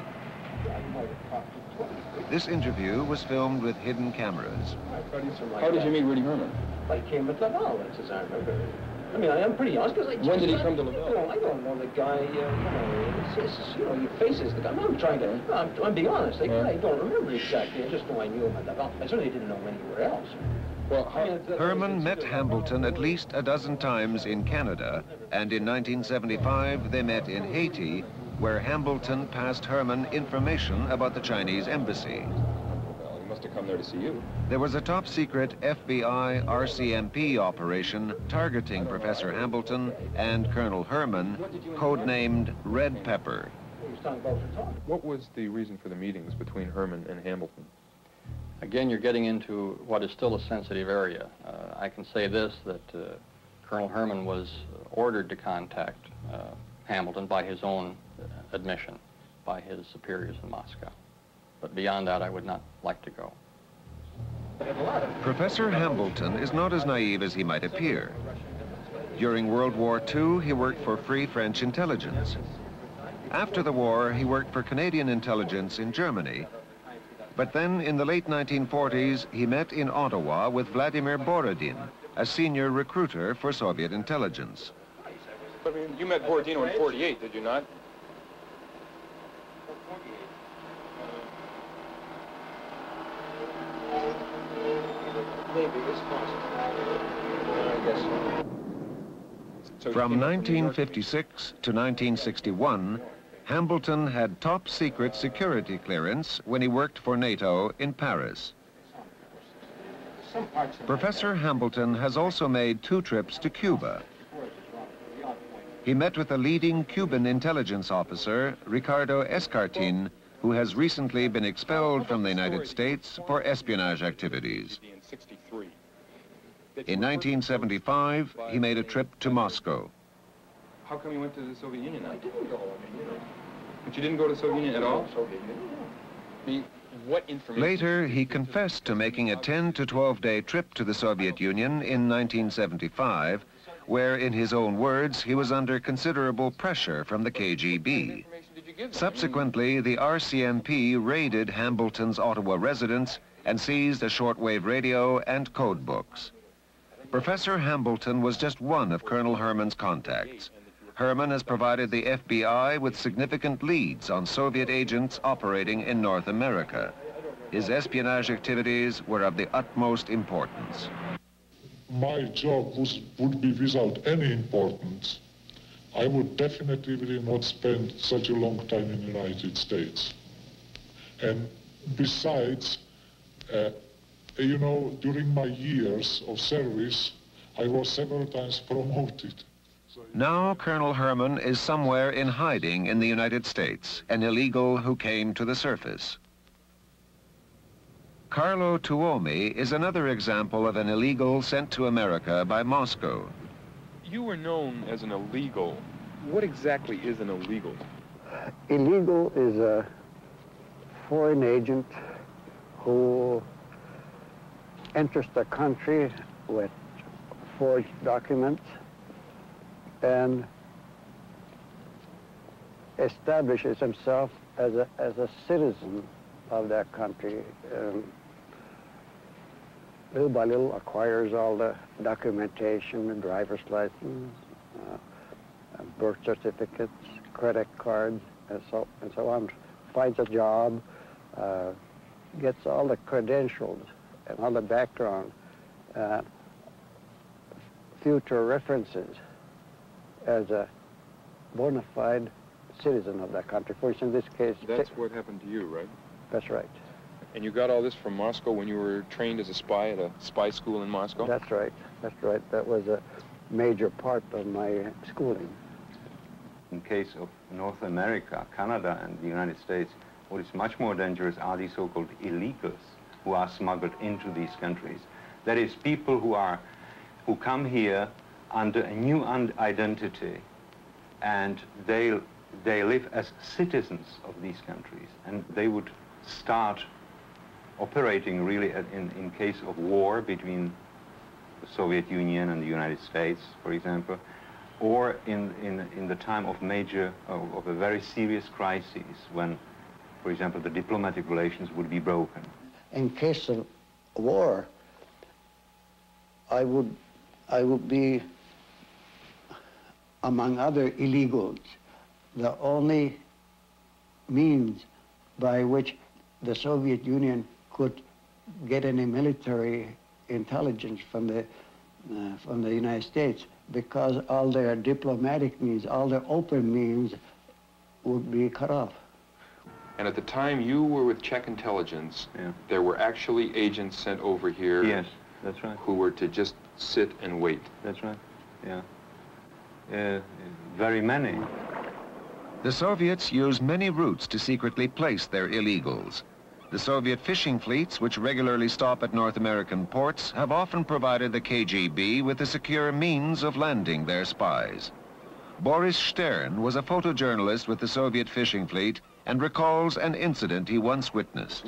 This interview was filmed with hidden cameras. How did you meet Rudy Herman? I came at Laval, as I remember. I mean, I am pretty honest, because I just... When did he come to Laval? You know, I don't know the guy, uh, you know, it's, it's, you know, your face is the guy. I'm trying to, I'm, I'm being honest. I, Yeah. I don't remember exactly. I just know I knew him at Laval. I certainly didn't know him anywhere else. Well, I mean, it's- Herman met Hambleton at least a dozen times in Canada, and in nineteen seventy-five they met in Haiti, where Hambleton passed Herman information about the Chinese embassy. well, he must have come there to see you. There was a top-secret F B I R C M P operation targeting Professor Hambleton and Colonel Herman, codenamed Red Pepper. What was the reason for the meetings between Herman and Hambleton? Again, you're getting into what is still a sensitive area. Uh, I can say this, that uh, Colonel Herman was ordered to contact uh, Hamilton by his own admission, by his superiors in Moscow. But beyond that, I would not like to go. Professor Hambleton is not as naive as he might appear. During World War Two, he worked for Free French intelligence. After the war, he worked for Canadian intelligence in Germany. But then, in the late nineteen forties, he met in Ottawa with Vladimir Borodin, a senior recruiter for Soviet intelligence. But I mean, you met Borodino in forty-eight, did you not? Maybe it's possible. I guess so. From nineteen fifty-six to nineteen sixty-one, Hambleton had top-secret security clearance when he worked for NATO in Paris. Professor Hambleton has also made two trips to Cuba. He met with a leading Cuban intelligence officer, Ricardo Escartin, who has recently been expelled from the United States for espionage activities. In nineteen seventy-five, he made a trip to Moscow. How come you went to the Soviet Union? I didn't go. But you didn't go to the Soviet Union at all? Soviet Union. You, what information... Later, he confessed to making a ten to twelve day trip to the Soviet Union in nineteen seventy-five, where, in his own words, he was under considerable pressure from the K G B. Subsequently, the R C M P raided Hambleton's Ottawa residence and seized a shortwave radio and code books. Professor Hambleton was just one of Colonel Herman's contacts. Herman has provided the F B I with significant leads on Soviet agents operating in North America. His espionage activities were of the utmost importance. My job was, would be without any importance. I would definitely not spend such a long time in the United States. And besides, uh, you know, during my years of service, I was several times promoted. Now Colonel Herman is somewhere in hiding in the United States, an illegal who came to the surface. Carlo Tuomi is another example of an illegal sent to America by Moscow. You were known as an illegal. What exactly is an illegal? Illegal is a foreign agent who enters the country with forged documents and establishes himself as a, as a citizen of that country. Um, little by little acquires all the documentation, the driver's license, uh, birth certificates, credit cards, and so, and so on. Finds a job, uh, gets all the credentials and all the background, uh, future references as a bona fide citizen of that country. For instance, in this case... That's what happened to you, right? That's right. And you got all this from Moscow when you were trained as a spy at a spy school in Moscow? That's right. That's right. That was a major part of my schooling. In case of North America, Canada, and the United States, what is much more dangerous are the so-called illegals who are smuggled into these countries. That is, people who are, who come here under a new identity, and they they live as citizens of these countries, and they would start operating really at, in, in case of war between the Soviet Union and the United States, for example, or in, in, in the time of major, of, of a very serious crisis when, for example, the diplomatic relations would be broken. In case of war, I would, I would be, among other illegals, the only means by which the Soviet Union could get any military intelligence from the, uh, from the United States, because all their diplomatic means, all their open means would be cut off. And at the time you were with Czech intelligence, yeah. there were actually agents sent over here. Yes, that's right. Who were to just sit and wait. That's right, yeah. Uh, very many. The Soviets use many routes to secretly place their illegals. The Soviet fishing fleets, which regularly stop at North American ports, have often provided the K G B with a secure means of landing their spies. Boris Stern was a photojournalist with the Soviet fishing fleet and recalls an incident he once witnessed.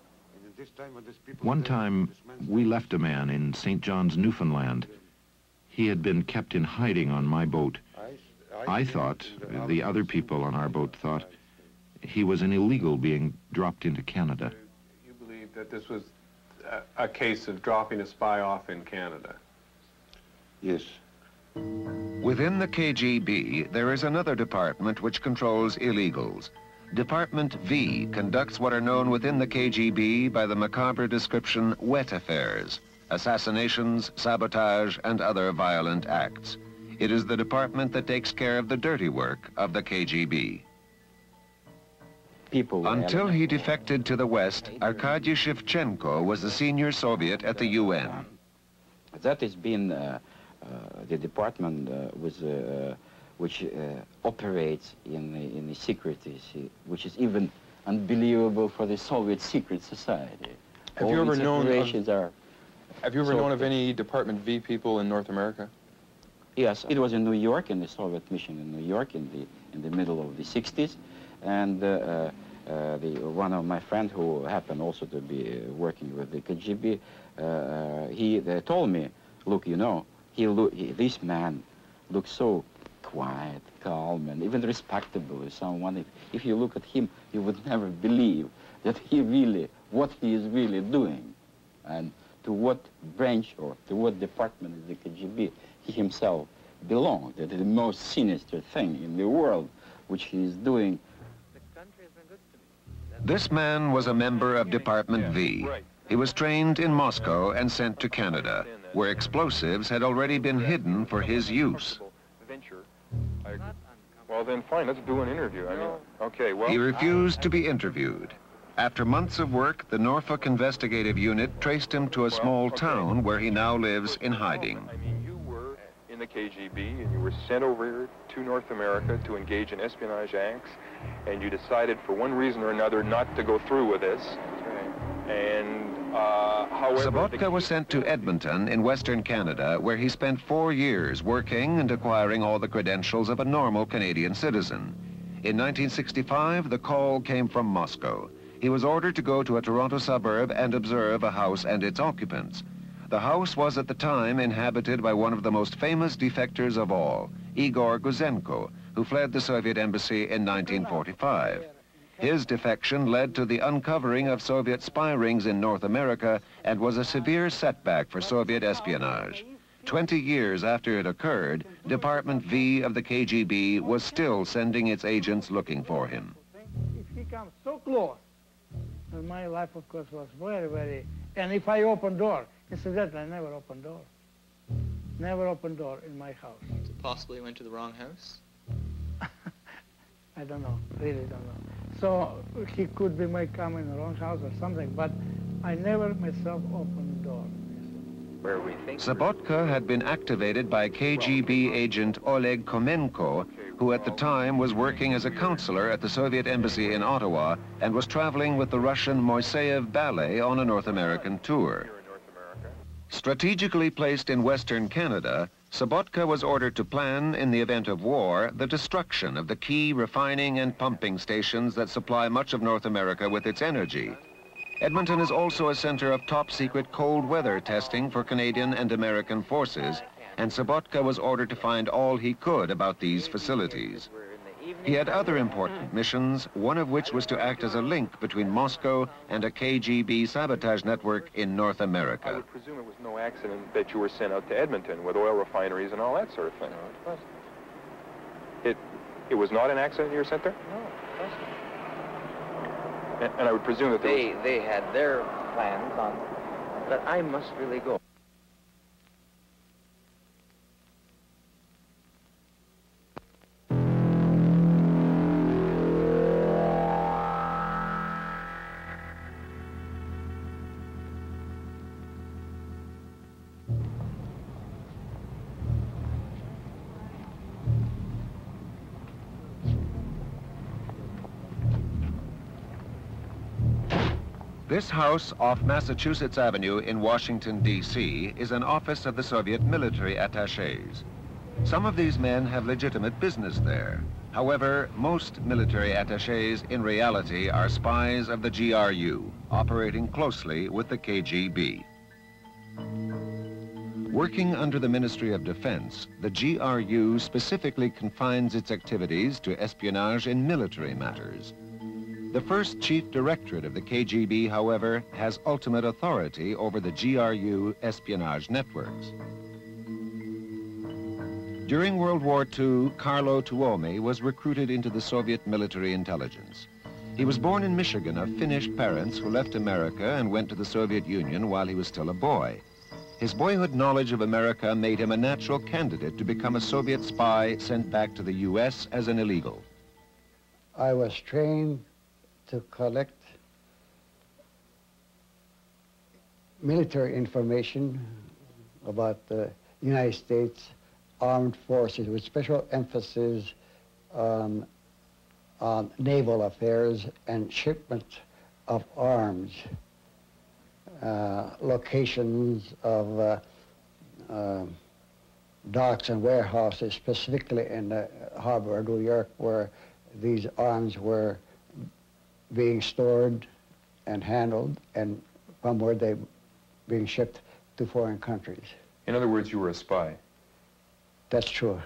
One time, we left a man in Saint John's, Newfoundland. He had been kept in hiding on my boat. I thought, the other people on our boat thought, he was an illegal being dropped into Canada. You believe that this was a, a case of dropping a spy off in Canada? Yes. Within the K G B, there is another department which controls illegals. Department V conducts what are known within the K G B by the macabre description wet affairs, assassinations, sabotage, and other violent acts. It is the department that takes care of the dirty work of the K G B. People Until he defected to the West, Arkady Shevchenko was the senior Soviet at the U N. That has been uh, uh, the department uh, with, uh, which uh, operates in the, in the secrecy, which is even unbelievable for the Soviet secret society. Have All you ever its known operations of, are Have you ever so known of any Department V people in North America? Yes, it was in New York, in the Soviet mission in New York in the in the middle of the sixties, and uh, uh, uh, the, one of my friends who happened also to be uh, working with the K G B, uh, he they told me, look, you know, he look, he, this man looks so quiet, calm, and even respectable as someone. If, if you look at him, you would never believe that he really, what he is really doing, and to what branch or to what department of the K G B he himself belonged. That is the most sinister thing in the world, which he is doing. This man was a member of Department V. He was trained in Moscow and sent to Canada, where explosives had already been hidden for his use. Well, then fine, let's do an interview. I mean, okay, well... He refused to be interviewed. After months of work, the Norfolk Investigative Unit traced him to a small town where he now lives in hiding. I mean, you were in the K G B, and you were sent over here to North America to engage in espionage acts, and you decided for one reason or another not to go through with this. And, uh, however... Sobotka was sent to Edmonton in Western Canada, where he spent four years working and acquiring all the credentials of a normal Canadian citizen. In nineteen sixty-five, the call came from Moscow. He was ordered to go to a Toronto suburb and observe a house and its occupants. The house was at the time inhabited by one of the most famous defectors of all, Igor Guzenko, who fled the Soviet embassy in nineteen forty-five. His defection led to the uncovering of Soviet spy rings in North America and was a severe setback for Soviet espionage. Twenty years after it occurred, Department V of the K G B was still sending its agents looking for him. If he comes so close, and my life, of course, was very, very... And if I open door, incidentally, I never open door. Never open door in my house. So possibly went to the wrong house? I don't know, really don't know. So he could be my come in the wrong house or something, but I never myself opened the door. Where we think... Sobotka had been activated by K G B agent Oleg Komenko, who at the time was working as a counselor at the Soviet embassy in Ottawa and was traveling with the Russian Moiseyev Ballet on a North American tour. Strategically placed in Western Canada, Sobotka was ordered to plan, in the event of war, the destruction of the key refining and pumping stations that supply much of North America with its energy. Edmonton is also a center of top-secret cold weather testing for Canadian and American forces, and Sobotka was ordered to find all he could about these facilities. He had other important missions, one of which was to act as a link between Moscow and a K G B sabotage network in North America. I would presume it was no accident that you were sent out to Edmonton with oil refineries and all that sort of thing. No, it wasn't. It, it was not an accident you were sent there? No, it wasn't. And, and I would presume that there they, was... They had their plans on, but I must really go. This house off Massachusetts Avenue in Washington, D C is an office of the Soviet military attachés. Some of these men have legitimate business there. However, most military attachés in reality are spies of the G R U, operating closely with the K G B. Working under the Ministry of Defense, the G R U specifically confines its activities to espionage in military matters. The first chief directorate of the K G B, however, has ultimate authority over the G R U espionage networks. During World War Two, Carlo Tuomi was recruited into the Soviet military intelligence. He was born in Michigan of Finnish parents who left America and went to the Soviet Union while he was still a boy. His boyhood knowledge of America made him a natural candidate to become a Soviet spy sent back to the U S as an illegal. I was trained to collect military information about the United States Armed Forces with special emphasis on, on naval affairs and shipment of arms, uh, locations of uh, uh, docks and warehouses, specifically in the harbor of New York, where these arms were being stored and handled, and from where they being shipped to foreign countries. In other words, you were a spy. That's true.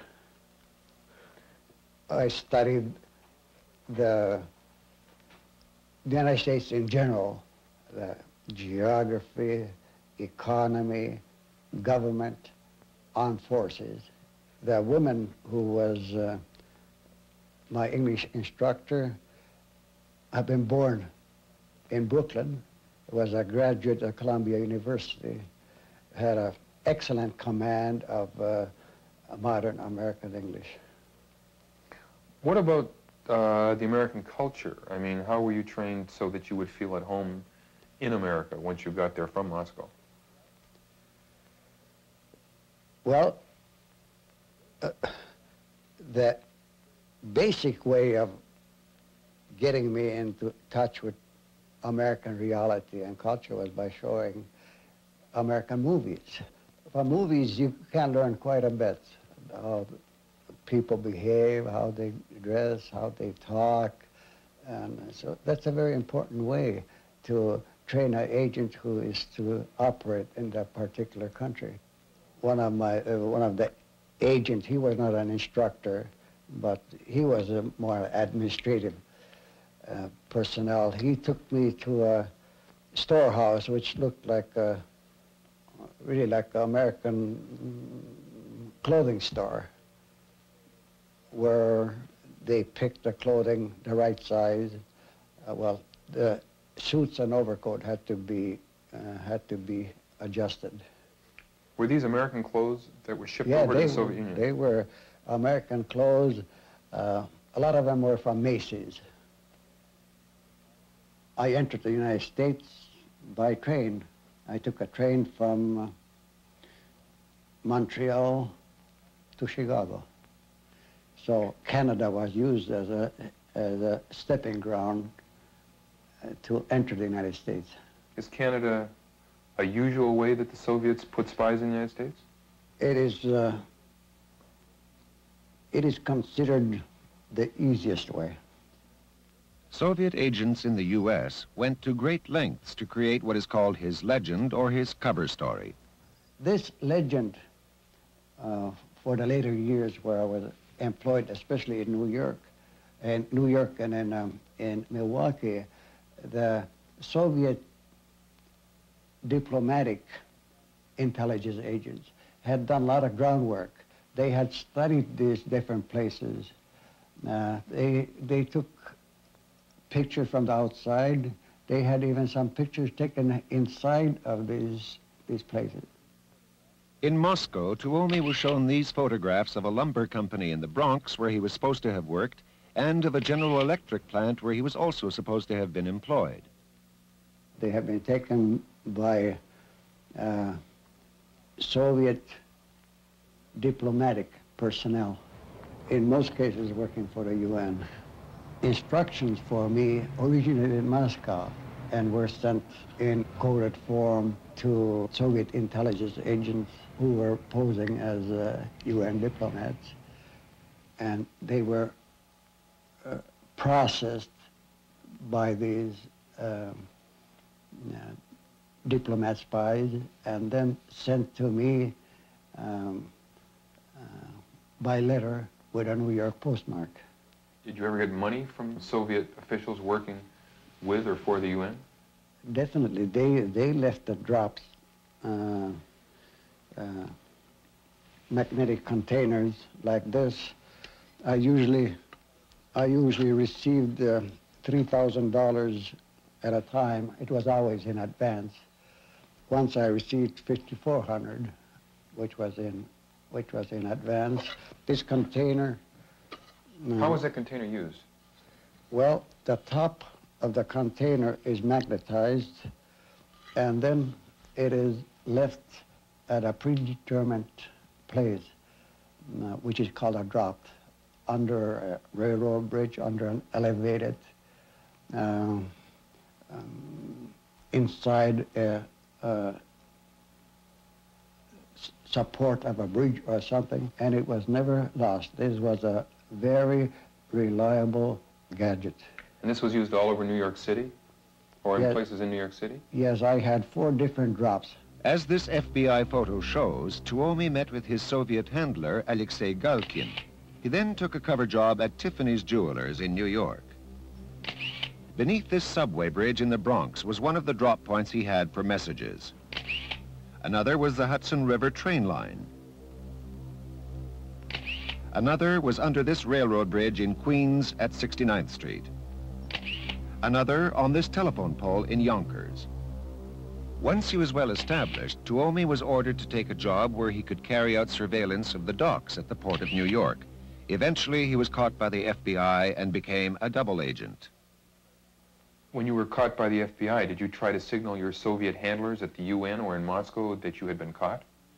I studied the, the United States in general, the geography, economy, government, armed forces. The woman who was uh, my English instructor had been born in Brooklyn, was a graduate of Columbia University, had an excellent command of uh, modern American English. What about uh, the American culture? I mean, how were you trained so that you would feel at home in America once you got there from Moscow? Well, uh, the basic way of getting me into touch with American reality and culture was by showing American movies. From movies, you can learn quite a bit. How people behave, how they dress, how they talk. And so that's a very important way to train an agent who is to operate in that particular country. One of my, uh, one of the agents, he was not an instructor, but he was a more administrative uh, personnel. He took me to a storehouse which looked like a, really like an American clothing store, where they picked the clothing the right size. Uh, well, the suits and overcoat had to be uh, had to be adjusted. Were these American clothes that were shipped Yeah, over to they the Soviet were, Union? they were American clothes. Uh, a lot of them were from Macy's. I entered the United States by train. I took a train from uh, Montreal to Chicago. So Canada was used as a, as a stepping ground uh, to enter the United States. Is Canada a usual way that the Soviets put spies in the United States? It is, uh, it is considered the easiest way. Soviet agents in the U S went to great lengths to create what is called his legend or his cover story. This legend, uh, for the later years where I was employed, especially in New York, and New York and in, um, in Milwaukee, the Soviet diplomatic intelligence agents had done a lot of groundwork. They had studied these different places. Uh, they, they took pictures from the outside. They had even some pictures taken inside of these, these places. In Moscow, Tuomi was shown these photographs of a lumber company in the Bronx where he was supposed to have worked, and of a General Electric plant where he was also supposed to have been employed. They have been taken by uh, Soviet diplomatic personnel, in most cases working for the U N. Instructions for me originated in Moscow and were sent in coded form to Soviet intelligence agents who were posing as uh, U N diplomats. And they were uh, processed by these um, uh, diplomat spies and then sent to me um, uh, by letter with a New York postmark. Did you ever get money from Soviet officials working with or for the U N? Definitely. They, they left the drops, uh, uh, magnetic containers like this. I usually, I usually received uh, three thousand dollars at a time. It was always in advance. Once I received fifty-four hundred, which was in, which was in advance. This container. Uh, How was that container used? Well, the top of the container is magnetized, and then it is left at a predetermined place, uh, which is called a drop, under a railroad bridge, under an elevated, um, um, inside a, a support of a bridge or something, and it was never lost. This was a very reliable gadget. And this was used all over New York City? Or in Yes. places in New York City? Yes, I had four different drops. As this F B I photo shows, Tuomi met with his Soviet handler, Alexei Galkin. He then took a cover job at Tiffany's Jewelers in New York. Beneath this subway bridge in the Bronx was one of the drop points he had for messages. Another was the Hudson River train line. Another was under this railroad bridge in Queens at sixty-ninth Street. Another on this telephone pole in Yonkers. Once he was well established, Tuomi was ordered to take a job where he could carry out surveillance of the docks at the port of New York. Eventually, he was caught by the F B I and became a double agent. When you were caught by the F B I, did you try to signal your Soviet handlers at the U N or in Moscow that you had been caught?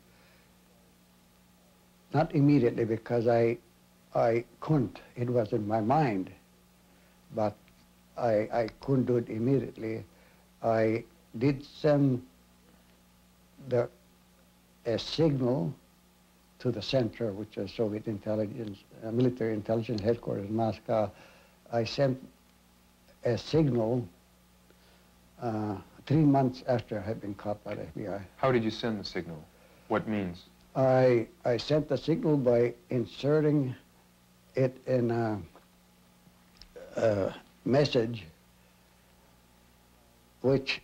Not immediately, because I, I couldn't. It was in my mind, but I, I couldn't do it immediately. I did send the, a signal to the center, which is Soviet intelligence, uh, military intelligence headquarters in Moscow. I sent a signal uh, three months after I had been caught by the F B I. How did you send the signal? What means? I, I sent the signal by inserting it in a, a message which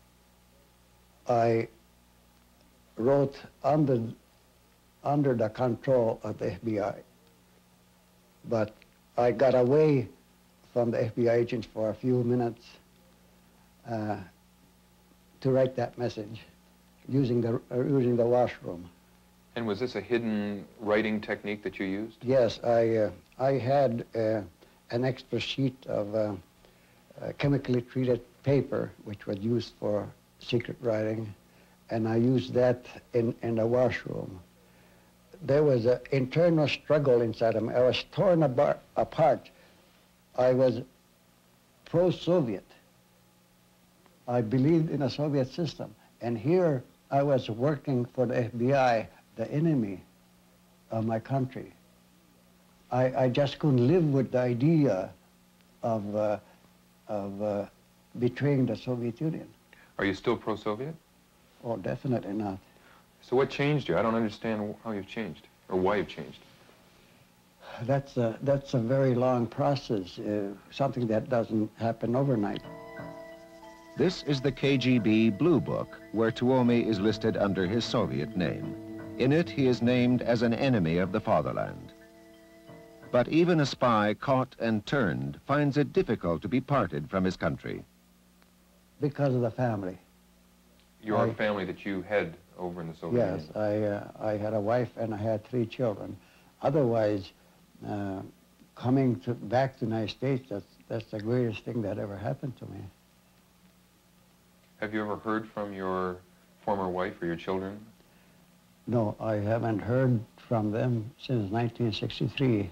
I wrote under, under the control of the F B I. But I got away from the F B I agents for a few minutes uh, to write that message using the, uh, using the washroom. And was this a hidden writing technique that you used? Yes, I, uh, I had uh, an extra sheet of uh, uh, chemically treated paper, which was used for secret writing, and I used that in, in the washroom. There was an internal struggle inside of me. I was torn apart. apart. I was pro-Soviet. I believed in a Soviet system. And here I was working for the F B I, the enemy of my country. I, I just couldn't live with the idea of, uh, of uh, betraying the Soviet Union. Are you still pro-Soviet? Oh, definitely not. So what changed you? I don't understand how you've changed, or why you've changed. That's a, that's a very long process, uh, something that doesn't happen overnight. This is the K G B Blue Book, where Tuomi is listed under his Soviet name. In it, he is named as an enemy of the fatherland. But even a spy caught and turned finds it difficult to be parted from his country. Because of the family. Your I, family that you had over in the Soviet Yes, Union? I, uh, I had a wife and I had three children. Otherwise, uh, coming to, back to the United States, that's, that's the greatest thing that ever happened to me. Have you ever heard from your former wife or your children? No, I haven't heard from them since nineteen sixty-three.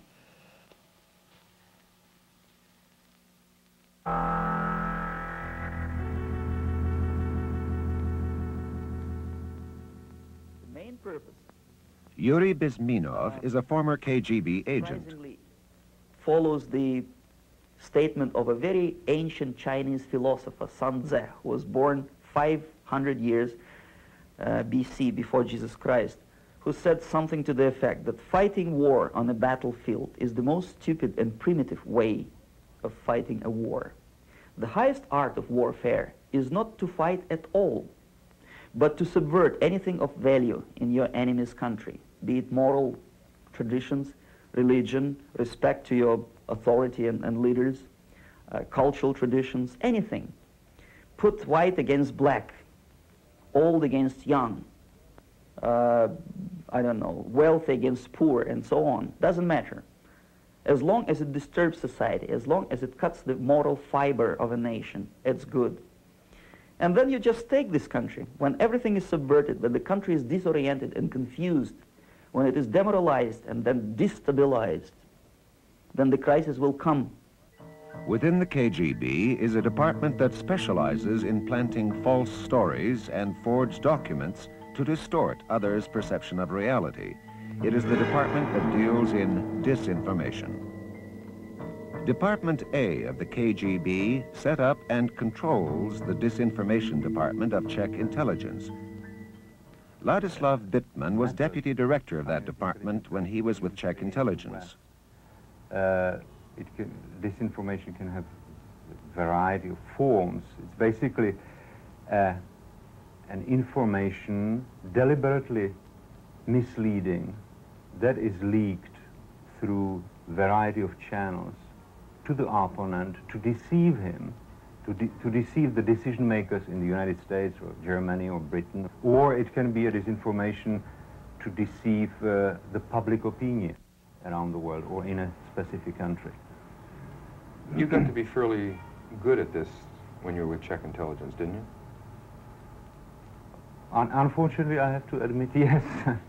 The main purpose Yuri Bizminov is a former K G B agent. follows the statement of a very ancient Chinese philosopher, Sun Tzu, who was born five hundred years uh, B C, before Jesus Christ, who said something to the effect that fighting war on a battlefield is the most stupid and primitive way of fighting a war. The highest art of warfare is not to fight at all, but to subvert anything of value in your enemy's country, be it moral traditions, religion, respect to your authority and, and leaders, uh, cultural traditions, anything. Put white against black, old against young, uh, I don't know, wealthy against poor, and so on. Doesn't matter. As long as it disturbs society, as long as it cuts the moral fiber of a nation, it's good. And then you just take this country. When everything is subverted, when the country is disoriented and confused, when it is demoralized and then destabilized, then the crisis will come. Within the K G B is a department that specializes in planting false stories and forged documents to distort others' perception of reality. It is the department that deals in disinformation. Department A of the K G B set up and controls the disinformation department of Czech intelligence. Ladislav Bittman was deputy director of that department when he was with Czech intelligence. Uh, it can, disinformation can have a variety of forms. It's basically uh, an information deliberately misleading that is leaked through a variety of channels to the opponent to deceive him, to, de to deceive the decision makers in the United States or Germany or Britain, or it can be a disinformation to deceive uh, the public opinion around the world or in a specific country. You got to be fairly good at this when you were with Czech intelligence, didn't you? Un unfortunately, I have to admit, yes.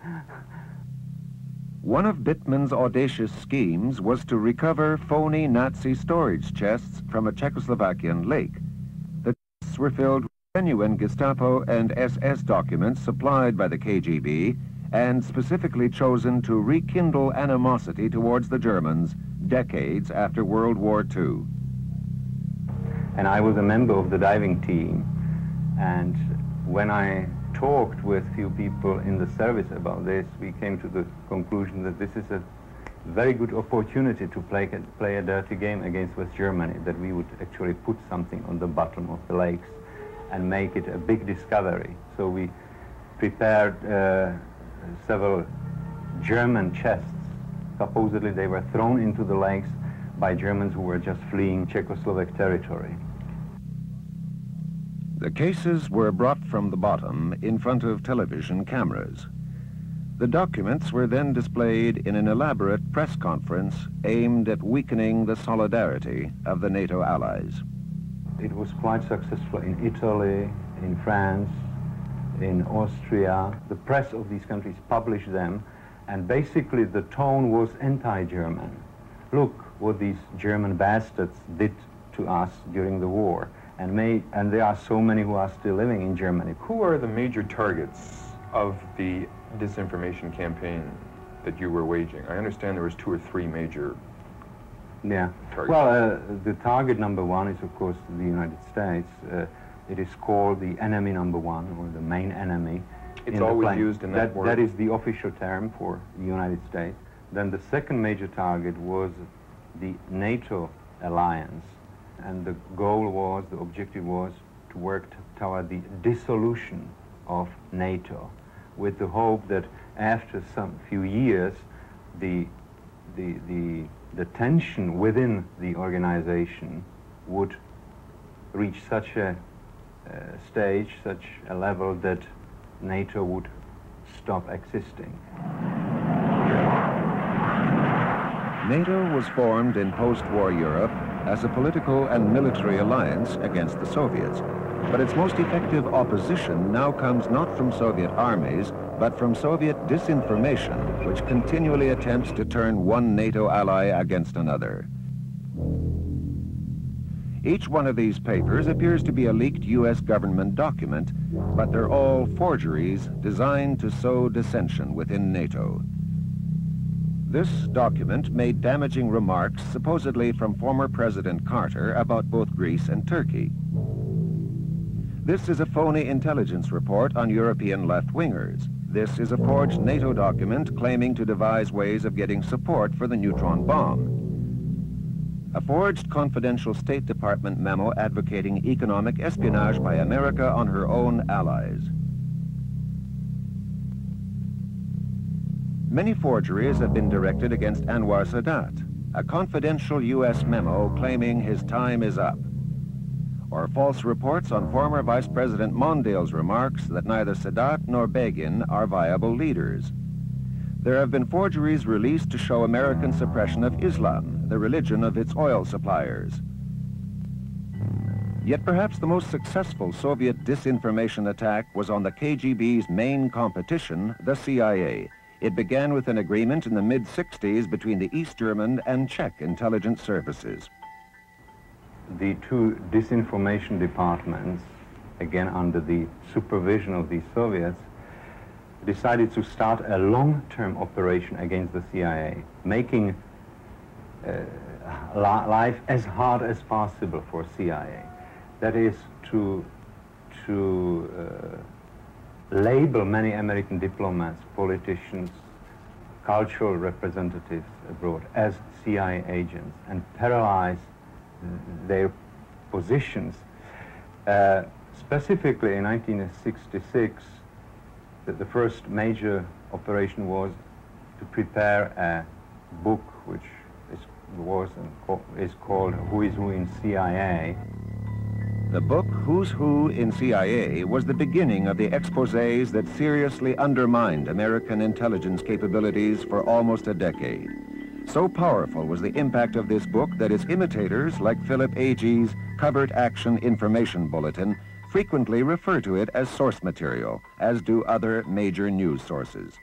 One of Bittman's audacious schemes was to recover phony Nazi storage chests from a Czechoslovakian lake. The chests were filled with genuine Gestapo and S S documents supplied by the K G B and specifically chosen to rekindle animosity towards the Germans decades after World War Two. And I was a member of the diving team, and when I talked with few people in the service about this, we came to the conclusion that this is a very good opportunity to play, play a dirty game against West Germany, that we would actually put something on the bottom of the lakes and make it a big discovery. So we prepared uh, several German chests. Supposedly they were thrown into the lakes by Germans who were just fleeing Czechoslovak territory. The cases were brought from the bottom in front of television cameras. The documents were then displayed in an elaborate press conference aimed at weakening the solidarity of the NATO allies. It was quite successful in Italy, in France, in Austria. The press of these countries published them, and basically the tone was anti-German. Look what these German bastards did to us during the war. And, may, and there are so many who are still living in Germany. Who are the major targets of the disinformation campaign that you were waging? I understand there was two or three major yeah. targets. Well, uh, the target number one is, of course, the United States. Uh, it is called the enemy number one, or the main enemy. It's always used in that, that word. That is the official term for the United States. Then the second major target was the NATO alliance. And the goal was, the objective was to work toward the dissolution of NATO, with the hope that after some few years, the, the, the, the tension within the organization would reach such a uh, stage, such a level that NATO would stop existing. NATO was formed in post-war Europe as a political and military alliance against the Soviets. But its most effective opposition now comes not from Soviet armies, but from Soviet disinformation, which continually attempts to turn one NATO ally against another. Each one of these papers appears to be a leaked U S government document, but they're all forgeries designed to sow dissension within NATO. This document made damaging remarks, supposedly from former President Carter, about both Greece and Turkey. This is a phony intelligence report on European left-wingers. This is a forged NATO document claiming to devise ways of getting support for the neutron bomb. A forged confidential State Department memo advocating economic espionage by America on her own allies. Many forgeries have been directed against Anwar Sadat, a confidential U S memo claiming his time is up, or false reports on former Vice President Mondale's remarks that neither Sadat nor Begin are viable leaders. There have been forgeries released to show American suppression of Islam, the religion of its oil suppliers. Yet perhaps the most successful Soviet disinformation attack was on the K G B's main competition, the C I A. It began with an agreement in the mid sixties between the East German and Czech intelligence services. The two disinformation departments, again under the supervision of the Soviets, decided to start a long-term operation against the C I A, making uh, li life as hard as possible for C I A. That is to, to uh, label many American diplomats, politicians, cultural representatives abroad as C I A agents and paralyze their positions. Uh, specifically in nineteen sixty-six, the, the first major operation was to prepare a book which is, was and is called Who is Who in C I A. The book, Who's Who in C I A, was the beginning of the exposés that seriously undermined American intelligence capabilities for almost a decade. So powerful was the impact of this book that its imitators, like Philip Agee's Covert Action Information Bulletin, frequently refer to it as source material, as do other major news sources.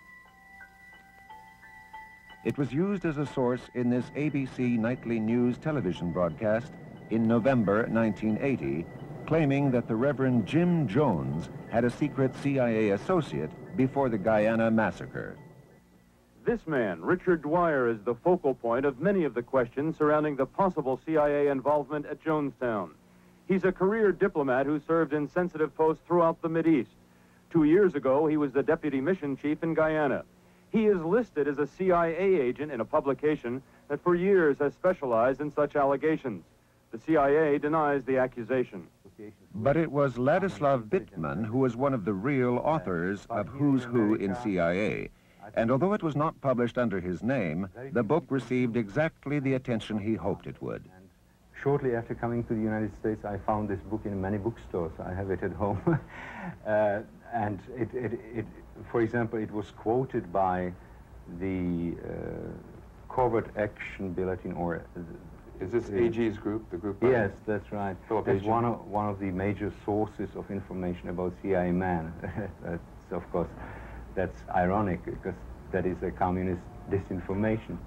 It was used as a source in this A B C nightly news television broadcast in November nineteen eighty, claiming that the Reverend Jim Jones had a secret C I A associate before the Guyana massacre. This man, Richard Dwyer, is the focal point of many of the questions surrounding the possible C I A involvement at Jonestown. He's a career diplomat who served in sensitive posts throughout the Mideast. Two years ago, he was the deputy mission chief in Guyana. He is listed as a C I A agent in a publication that for years has specialized in such allegations. The C I A denies the accusation. But it was Ladislav Bittman who was one of the real authors of Who's Who in C I A. And although it was not published under his name, the book received exactly the attention he hoped it would. Shortly after coming to the United States, I found this book in many bookstores. I have it at home. uh, and it, it, it, for example, it was quoted by the uh, Covert Action Bulletin, or... Uh, Is this A G's group, the group? Yes, that's right. Philip It's Agee. one of, one of the major sources of information about C I A man. That's, of course, that's ironic, because that is a communist disinformation.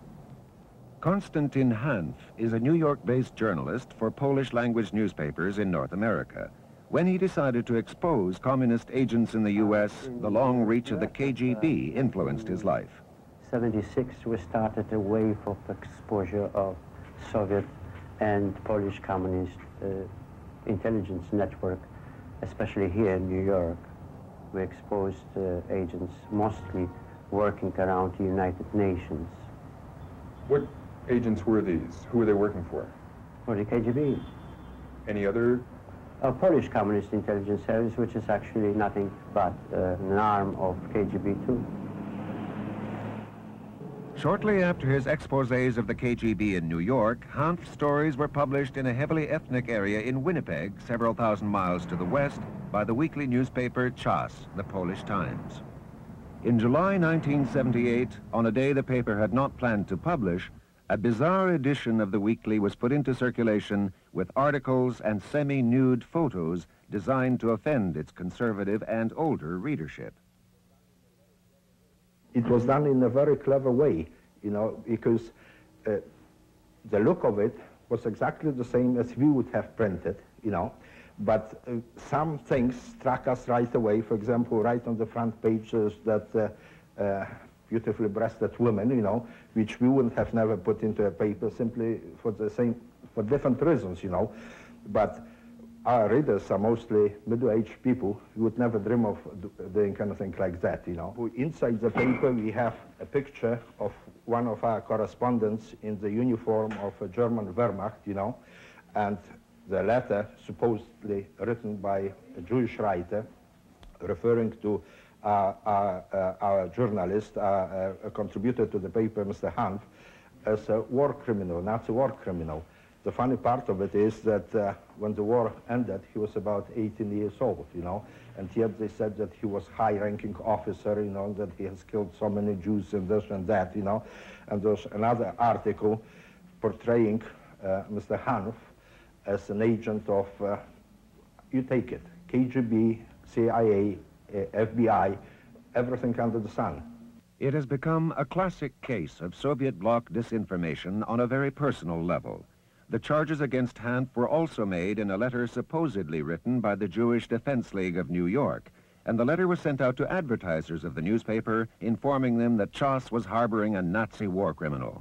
Konstantin Hanf is a New York-based journalist for Polish-language newspapers in North America. When he decided to expose communist agents in the U S, the long reach of the K G B influenced his life. seventy-six, we started a wave of exposure of Soviet and Polish communist uh, intelligence network, especially here in New York. We exposed uh, agents mostly working around the United Nations. What agents were these? Who were they working for? For the K G B. Any other? A Polish Communist Intelligence Service, which is actually nothing but uh, an arm of K G B too. Shortly after his exposés of the K G B in New York, Hanf's stories were published in a heavily ethnic area in Winnipeg, several thousand miles to the west, by the weekly newspaper Czas, the Polish Times. In July nineteen seventy-eight, on a day the paper had not planned to publish, a bizarre edition of the weekly was put into circulation with articles and semi-nude photos designed to offend its conservative and older readership. It was done in a very clever way, you know, because uh, the look of it was exactly the same as we would have printed, you know, but uh, some things struck us right away. For example, right on the front page is that uh, uh, beautifully breasted women, you know, which we wouldn't have never put into a paper simply for the same, for different reasons, you know. But our readers are mostly middle-aged people who would never dream of doing anything like that, you know. Inside the paper, we have a picture of one of our correspondents in the uniform of a German Wehrmacht, you know, and the letter, supposedly written by a Jewish writer, referring to uh, our, uh, our journalist, uh, uh, a contributor to the paper, Mister Hanf, as a war criminal, Nazi war criminal. The funny part of it is that uh, when the war ended, he was about eighteen years old, you know, and yet they said that he was high-ranking officer, you know, that he has killed so many Jews and this and that, you know. And there's another article portraying uh, Mister Hanf as an agent of, uh, you take it, K G B, C I A, uh, F B I, everything under the sun. It has become a classic case of Soviet bloc disinformation on a very personal level. The charges against Hanf were also made in a letter supposedly written by the Jewish Defense League of New York, and the letter was sent out to advertisers of the newspaper, informing them that Czas was harboring a Nazi war criminal.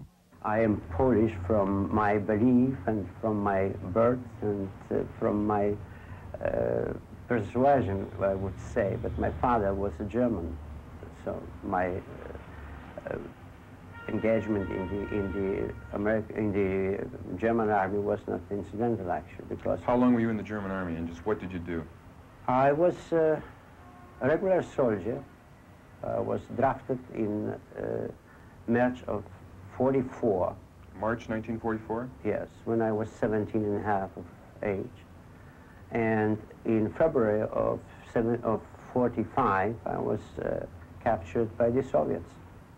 I am Polish from my belief and from my birth and uh, from my uh, persuasion, I would say, but my father was a German, so my uh, uh, engagement in the in the American in the German army was not incidental, actually, because How long were you in the German army, and just what did you do? I was uh, a regular soldier. I was drafted in uh, March of forty-four. March nineteen forty-four? Yes, when I was seventeen and a half of age. And in February of, seven, of forty-five, I was uh, captured by the Soviets.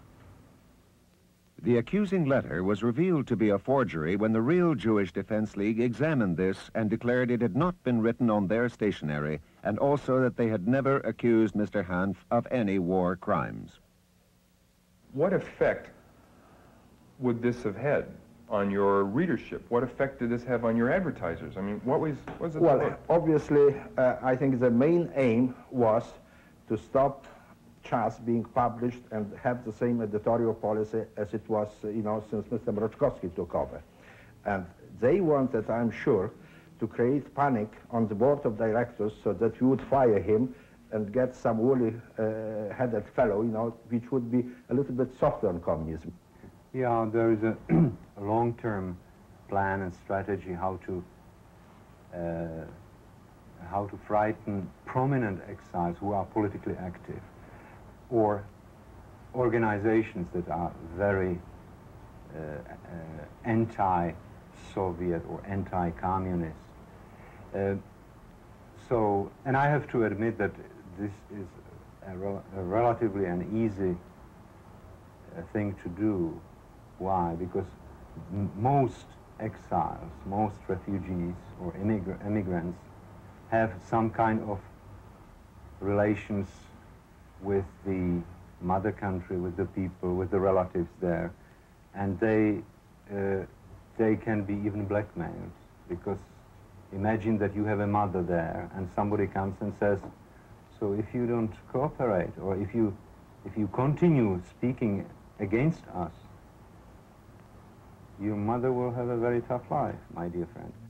The accusing letter was revealed to be a forgery when the real Jewish Defense League examined this and declared it had not been written on their stationery, and also that they had never accused Mister Hanf of any war crimes. What effect would this have had on your readership? What effect did this have on your advertisers? I mean, what was, what was it? Well, about? obviously, uh, I think the main aim was to stop Chas being published and have the same editorial policy as it was, uh, you know, since Mister Mroczkowski took over. And they wanted, I'm sure, to create panic on the board of directors so that we would fire him and get some woolly-headed uh, fellow, you know, which would be a little bit softer on communism. Yeah, there is a, a long-term plan and strategy how to uh, how to frighten prominent exiles who are politically active, or organizations that are very uh, uh, anti-Soviet or anti-communist. Uh, so, and I have to admit that this is a, rel a relatively an easy uh, thing to do. Why? Because m most exiles, most refugees or immigr immigrants have some kind of relations with the mother country, with the people, with the relatives there, and they uh, they can be even blackmailed, because imagine that you have a mother there and somebody comes and says, so if you don't cooperate, or if you if you continue speaking against us, your mother will have a very tough life, my dear friend.